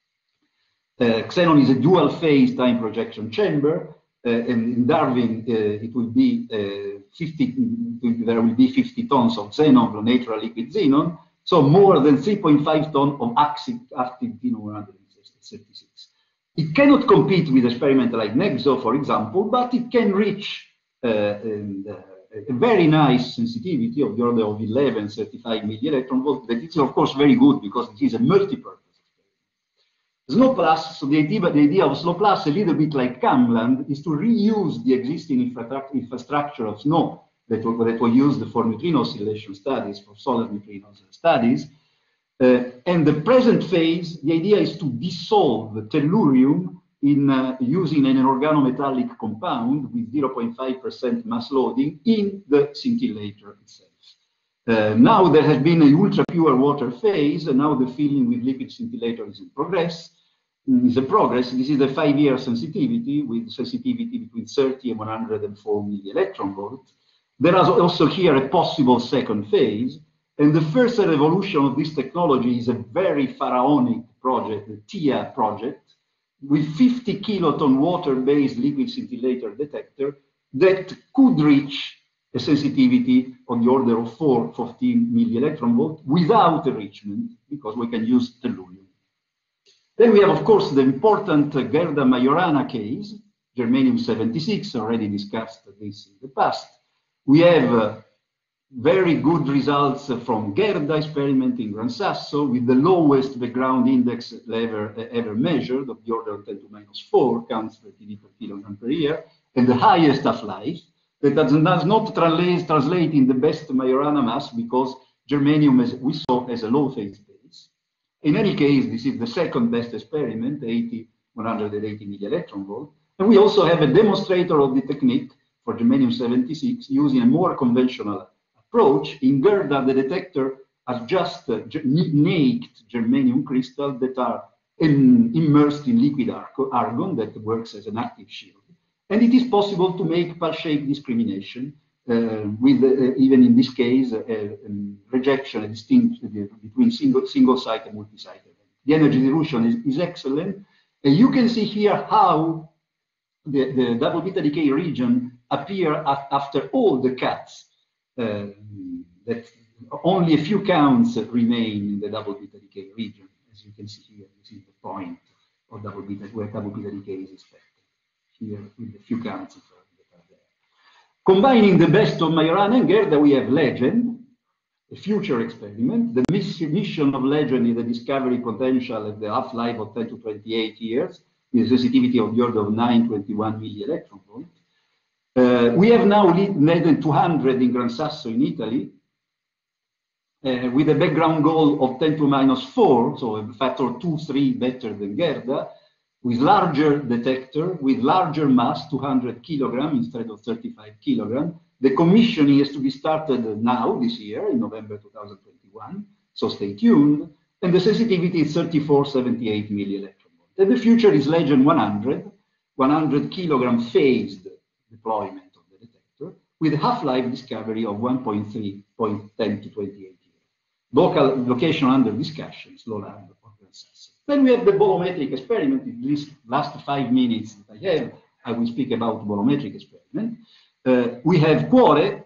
Uh, xenon is a dual phase time projection chamber. Uh, and in Darwin, uh, it will be uh, fifty, there will be fifty tons of xenon, of natural liquid xenon, so more than three point five tons of active, active xenon one thirty-six. It cannot compete with experiments like NEXO, for example, but it can reach uh, and, uh, a very nice sensitivity of the order of eleven thirty-five millielectron volt. That is, of course, very good because it is a multi-purpose. SNOW+, so the idea, the idea of SNOW+, a little bit like Kamlan, is to reuse the existing infrastructure of SNOW that were, that were used for neutrino oscillation studies, for solar neutrinos studies, Uh, and the present phase, the idea is to dissolve tellurium in uh, using an organometallic compound with zero point five percent mass loading in the scintillator itself. Uh, now there has been an ultra pure water phase, and now the filling with liquid scintillator is in progress. Is a progress. This is a five-year sensitivity with sensitivity between thirty and one hundred four millielectron volt. There is also here a possible second phase, and the first evolution of this technology is a very pharaonic project, the T I A project, with fifty kiloton water-based liquid scintillator detector that could reach a sensitivity on the order of four, fourteen millielectron volt without enrichment, because we can use tellurium. Then we have, of course, the important uh, Gerda-Majorana case, germanium seventy-six, already discussed this in the past. We have uh, very good results uh, from Gerda experiment in Gran Sasso with the lowest background index ever, uh, ever measured, of the order of ten to the minus four counts per T V per kilogram per year, and the highest half-life. That does, does not translate, translate in the best Majorana mass because germanium, as we saw, has a low phase space. In any case, this is the second best experiment, eighty, one hundred eighty millielectron volt. And we also have a demonstrator of the technique for germanium seventy-six using a more conventional approach. In Gerda, the detector are just uh, naked germanium crystals that are in, immersed in liquid argon that works as an active shield. And it is possible to make pulse-shape discrimination uh, with, uh, even in this case, uh, um, rejection, a distinction between single, single site and multi-site. The energy dilution is, is excellent. And you can see here how the, the double beta decay region appear at, after all the cuts. Uh, that only a few counts remain in the double beta decay region. As you can see here, this is the point of double beta, where double beta decay is expected. Here with a few counts that are there. Combining the best of Majorana and Gerda, we have Legend, a future experiment. The mission of Legend is the discovery potential at the half-life of ten to twenty-eight years, with a sensitivity of the order of nine hundred twenty-one millielectron volt. Uh, we have now less than two hundred in Gran Sasso in Italy, uh, with a background goal of ten to the minus four, so a factor two, three better than Gerda, with larger detector, with larger mass, two hundred kilogram instead of thirty-five kilogram. The commissioning is to be started now, this year, in November two thousand twenty-one, so stay tuned. And the sensitivity is thirty-four seventy-eight millielectron volt. And the future is Legend one hundred, one hundred kilogram phased deployment of the detector, with a half-life discovery of one point three, ten to twenty-eight years. Local location under discussion, slow lab or Gran Sasso. Then we have the bolometric experiment. In these last five minutes that I have, I will speak about bolometric experiment. Uh, we have Cuore.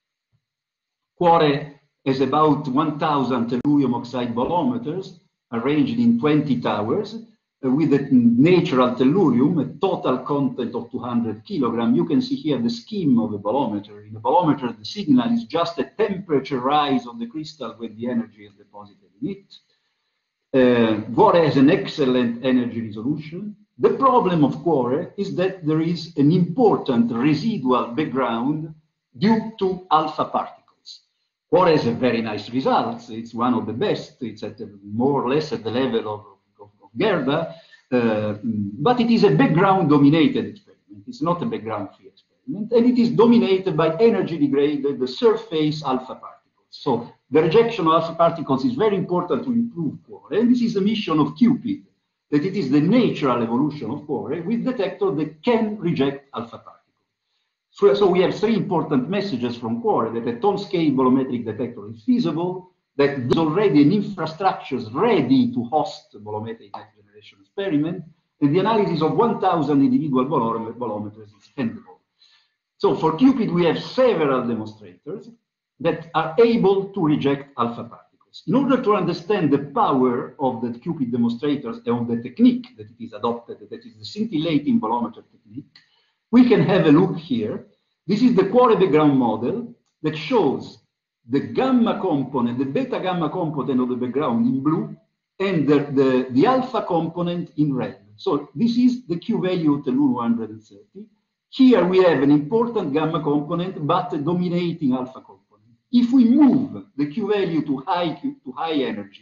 Cuore has about one thousand tellurium oxide bolometers arranged in twenty towers uh, with a natural tellurium, a total content of two hundred kilogram. You can see here the scheme of a bolometer. In a bolometer, the signal is just a temperature rise of the crystal when the energy is deposited in it. Uh, Cuore has an excellent energy resolution. The problem of Cuore is that there is an important residual background due to alpha particles. Cuore has a very nice results. It's one of the best. It's at a, more or less at the level of, of, of Gerda, uh, but it is a background dominated experiment. It's not a background free experiment, and it is dominated by energy degraded the surface alpha particles. So the rejection of alpha particles is very important to improve Cuore, and this is the mission of CUPID, that it is the natural evolution of Cuore with detector that can reject alpha particles. So, so we have three important messages from Cuore: that a ton-scale bolometric detector is feasible, that there's already an infrastructure ready to host bolometric next generation experiment, and the analysis of one thousand individual bolometers is feasible. So for CUPID, we have several demonstrators that are able to reject alpha particles. In order to understand the power of the CUPID demonstrators and of the technique that it is adopted, that is the scintillating bolometer technique, we can have a look here. This is the Cuore background model that shows the gamma component, the beta gamma component of the background in blue, and the, the, the alpha component in red. So this is the Q value of tellurium one hundred thirty. Here we have an important gamma component, but a dominating alpha component. If we move the Q value to high, to high energy,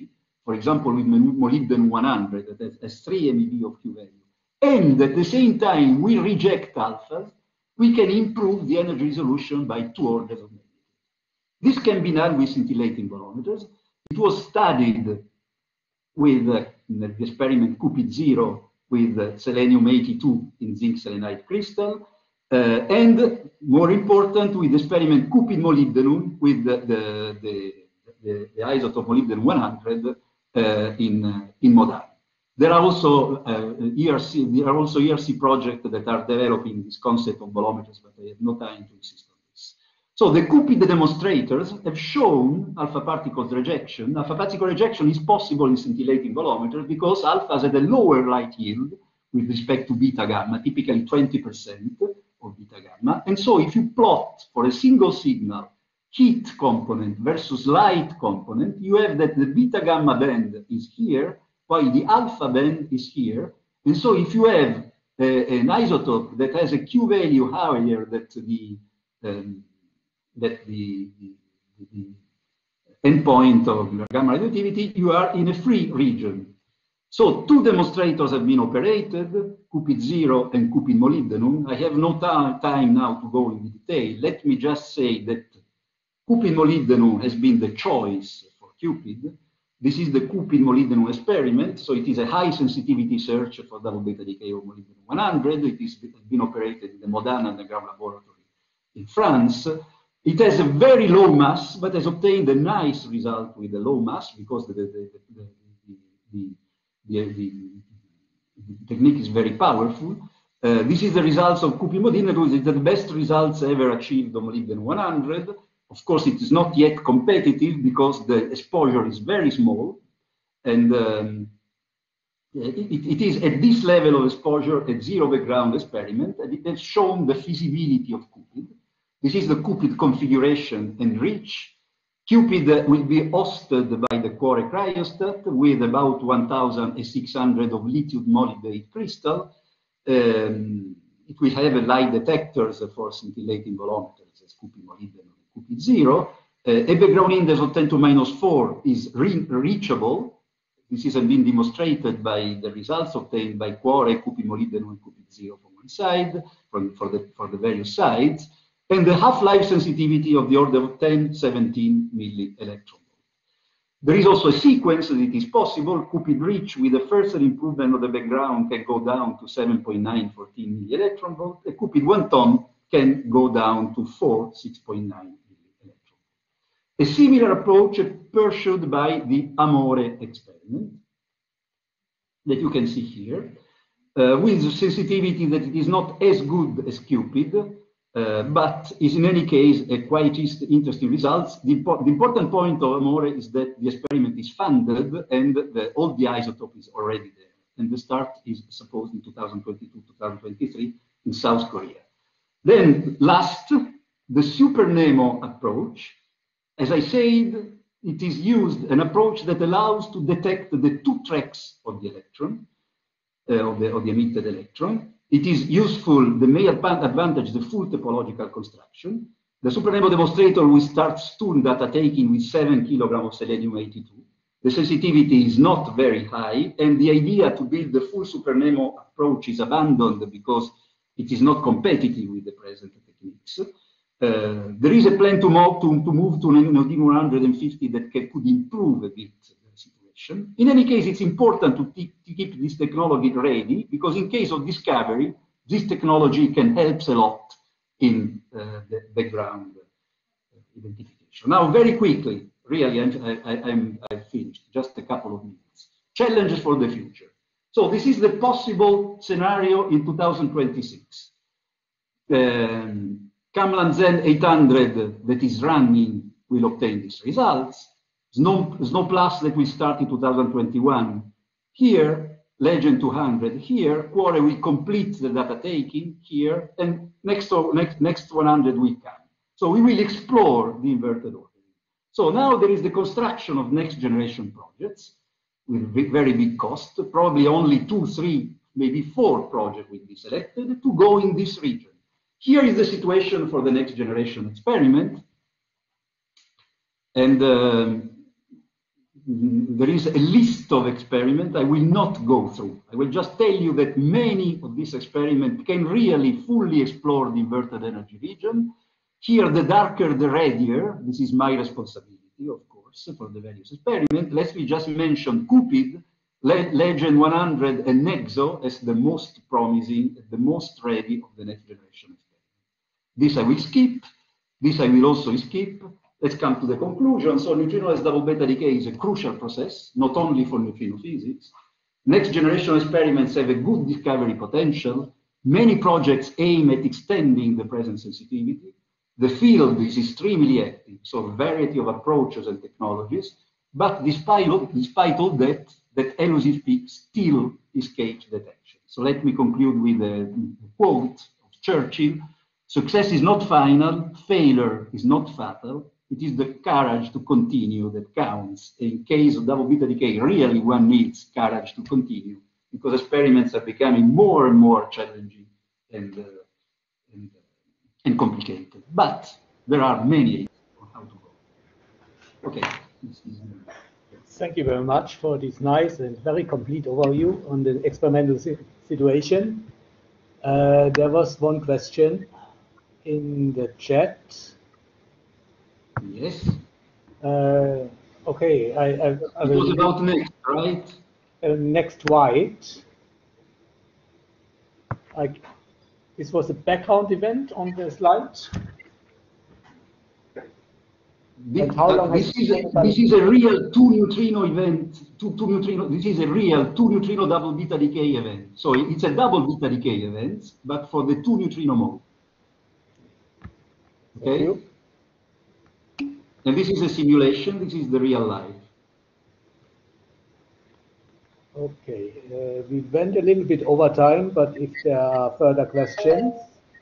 for example, with molybdenum one hundred that has three M eV of Q value, and at the same time we reject alphas, we can improve the energy resolution by two orders of magnitude. This can be done with scintillating bolometers. It was studied with uh, the experiment Cupid zero with uh, selenium eighty-two in zinc selenide crystal, uh, and more important, with the experiment Cupid molybdenum with the, the, the, the, the isotope molybdenum one hundred uh, in, uh, in Modane. There are also uh, E R C. There are also E R C projects that are developing this concept of bolometers, but I have no time to insist on this. So the Cupid demonstrators have shown alpha particles rejection. Alpha particle rejection is possible in scintillating bolometers because alphas have a lower light yield with respect to beta gamma, typically twenty percent of beta gamma. And so if you plot for a single signal heat component versus light component, you have that the beta gamma band is here, while the alpha band is here. And so if you have a, an isotope that has a Q value higher than the um, that the, the, the endpoint of gamma radioactivity, you are in a free region. So two demonstrators have been operated, Cupid zero and Cupid molybdenum. I have no time now to go into detail. Let me just say that Cupid molybdenum has been the choice for Cupid. This is the Cupid molybdenum experiment. So it is a high sensitivity search for double beta decay of molybdenum one hundred. It has been operated in the Modane Underground Laboratory in France. It has a very low mass, but has obtained a nice result with a low mass because the, the, the, the, the, the, the, the technique is very powerful. Uh, this is the results of Cupid molybdenum. It's the best results ever achieved on molybdenum one hundred. Of course, it is not yet competitive because the exposure is very small. And um, it, it is at this level of exposure, a zero background experiment, and it has shown the feasibility of Cupid. This is the Cupid configuration and reach. Cupid will be hosted by the Cuore cryostat with about one thousand six hundred of lithium molybdate crystal. Um, it will have a light detectors for scintillating bolometers as Cupid molybdenum and Cupid zero. Uh, a background index of ten to minus four is re reachable. This has been demonstrated by the results obtained by Cuore, Cupid molybdenum and Cupid zero from one side, from, for, the, for the various sides. And the half-life sensitivity of the order of ten, seventeen milli electron volt. There is also a sequence that it is possible. Cupid reach with the first improvement of the background can go down to seven point nine, fourteen milli electron volt. A Cupid one ton can go down to four, six point nine milli electron volt. A similar approach pursued by the Amore experiment that you can see here, uh, with sensitivity that it is not as good as Cupid, Uh, but is in any case a quite interesting results. The, impo the important point of Amore is that the experiment is funded and the, all the isotope is already there. And the start is supposed in two thousand twenty-two, two thousand twenty-three in South Korea. Then last, the SuperNEMO approach. As I said, it is used an approach that allows to detect the two tracks of the electron, uh, of, the, of the emitted electron. It is useful, the main advantage, the full topological construction. The SuperNEMO demonstrator will start soon data taking with seven kilograms of selenium eighty-two. The sensitivity is not very high, and the idea to build the full SuperNEMO approach is abandoned because it is not competitive with the present techniques. Uh, there is a plan to move to, to, move to neodymium one hundred fifty that can, could improve a bit the situation. In any case, it's important to, to keep this technology ready because in case of discovery, this technology can help a lot in uh, the background identification. Now, very quickly, really, I'm, I, I'm, I've finished, just a couple of minutes. Challenges for the future. So this is the possible scenario in two thousand twenty-six. Um, Camlanzen eight hundred that is running will obtain these results. Snow, Snow Plus that will start in two thousand twenty-one. Here, Legend two hundred here. Cuore will complete the data taking here, and next, next, next one hundred will come. So we will explore the inverted ordering. So now there is the construction of next generation projects with very big cost. Probably only two, three, maybe four projects will be selected to go in this region. Here is the situation for the next generation experiment. And um, there is a list of experiments I will not go through. I will just tell you that many of these experiments can really fully explore the inverted energy region. Here, the darker, the reddier. This is my responsibility, of course, for the various experiments. Let me just mention Cupid, Le Legend one hundred, and Nexo as the most promising, the most ready of the next generation experiments. This I will skip. This I will also skip. Let's come to the conclusion. So neutrinoless double beta decay is a crucial process, not only for neutrino physics. Next generation experiments have a good discovery potential. Many projects aim at extending the present sensitivity. The field is extremely active, so a variety of approaches and technologies. But despite, despite all that, that elusive peak still escapes detection. So let me conclude with a quote of Churchill. Success is not final, failure is not fatal. It is the courage to continue that counts. In case of double beta decay, really one needs courage to continue because experiments are becoming more and more challenging and, uh, and, uh, and complicated. But there are many ideas on how to go. Okay. Thank you very much for this nice and very complete overview on the experimental si situation. Uh, there was one question in the chat. Yes. Uh, okay, I, I, I it will. was about next, right? Uh, next white. I, this was a background event on the slide. This, uh, this, is a, this is a real two neutrino event. Two, two neutrino. This is a real two neutrino double beta decay event. So it's a double beta decay event, but for the two neutrino mode. Okay. And this is a simulation. This is the real life. Okay. Uh, we went a little bit over time, but if there are further questions.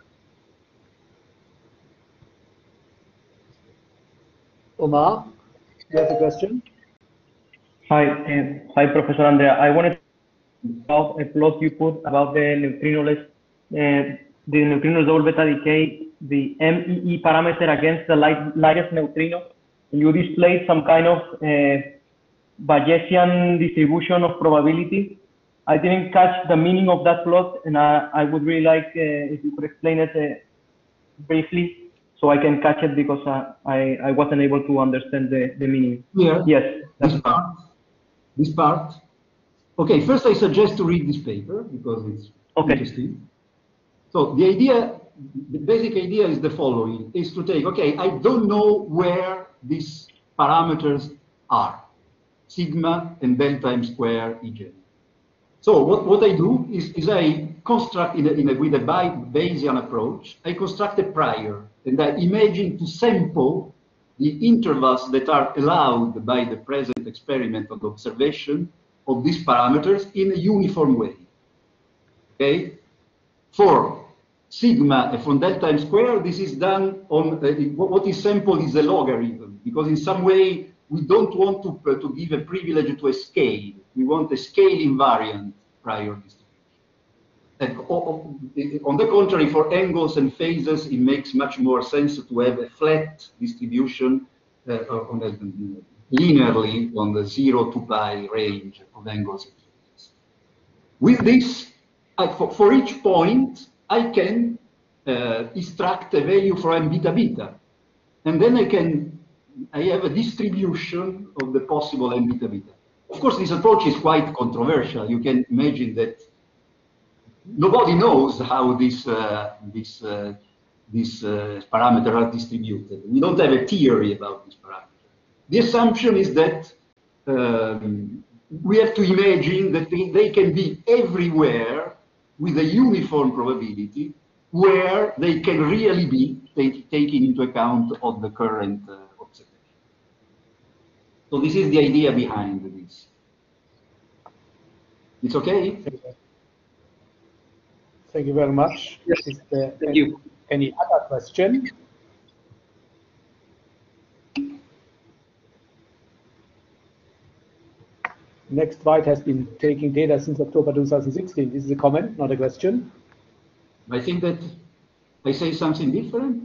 Omar, you have a question? Hi, uh, hi, Professor Andrea. I wanted to about a plot you put about the neutrinoless, uh, the neutrino double beta decay, the M E E parameter against the light, lightest neutrino. You displayed some kind of uh, Bayesian distribution of probability. I didn't catch the meaning of that plot, and I, I would really like uh, if you could explain it uh, briefly, so I can catch it because uh, I, I wasn't able to understand the, the meaning. Here, yes, that's this part, this part. Okay, first I suggest to read this paper because it's okay. interesting. So the idea, the basic idea is the following, is to take, okay, I don't know where these parameters are, sigma and delta m square E J. So what, what I do is, is I construct in a, in a, with a Bayesian approach, I construct a prior and I imagine to sample the intervals that are allowed by the present experimental observation of these parameters in a uniform way. Okay? For sigma and from delta m square, this is done on uh, what is sampled is a logarithm, because in some way we don't want to, uh, to give a privilege to a scale. We want a scale invariant prior distribution. And on the contrary, for angles and phases, it makes much more sense to have a flat distribution uh, on a, linearly on the zero to pi range of angles and phases. With this, I, for, for each point, I can uh, extract a value for m beta beta. And then I can, I have a distribution of the possible m beta beta. Of course, this approach is quite controversial. You can imagine that nobody knows how this, uh, this, uh, these uh, parameters are distributed. We don't have a theory about this parameter. The assumption is that um, we have to imagine that they, they can be everywhere with a uniform probability where they can really be take, taken into account of the current uh, observation. So this is the idea behind this. It's okay? Thank you very much. Yes. Is there Thank any, you. any other question? Next White has been taking data since October two thousand sixteen. This is a comment, not a question. I think that I say something different.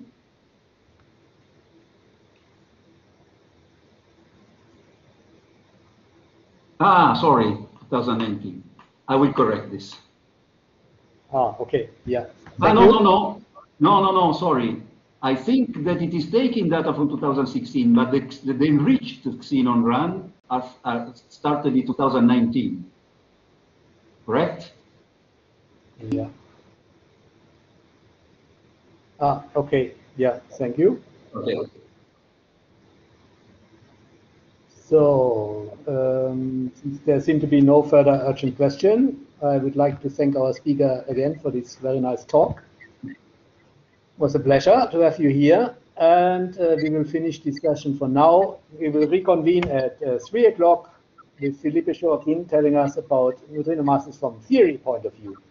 Ah, sorry, two thousand nineteen. I will correct this. Ah, okay, yeah. Ah, Thank no, you. no, no, no, no, no, sorry. I think that it is taking data from two thousand sixteen, but the, the enriched Xenon run has, uh, started in two thousand nineteen, correct? Yeah. Ah, okay, yeah, thank you. Okay. So, um, since there seem to be no further urgent question, I would like to thank our speaker again for this very nice talk. It was a pleasure to have you here, and uh, we will finish discussion for now. We will reconvene at uh, three o'clock with Felipe Joaquin telling us about neutrino masses from theory point of view.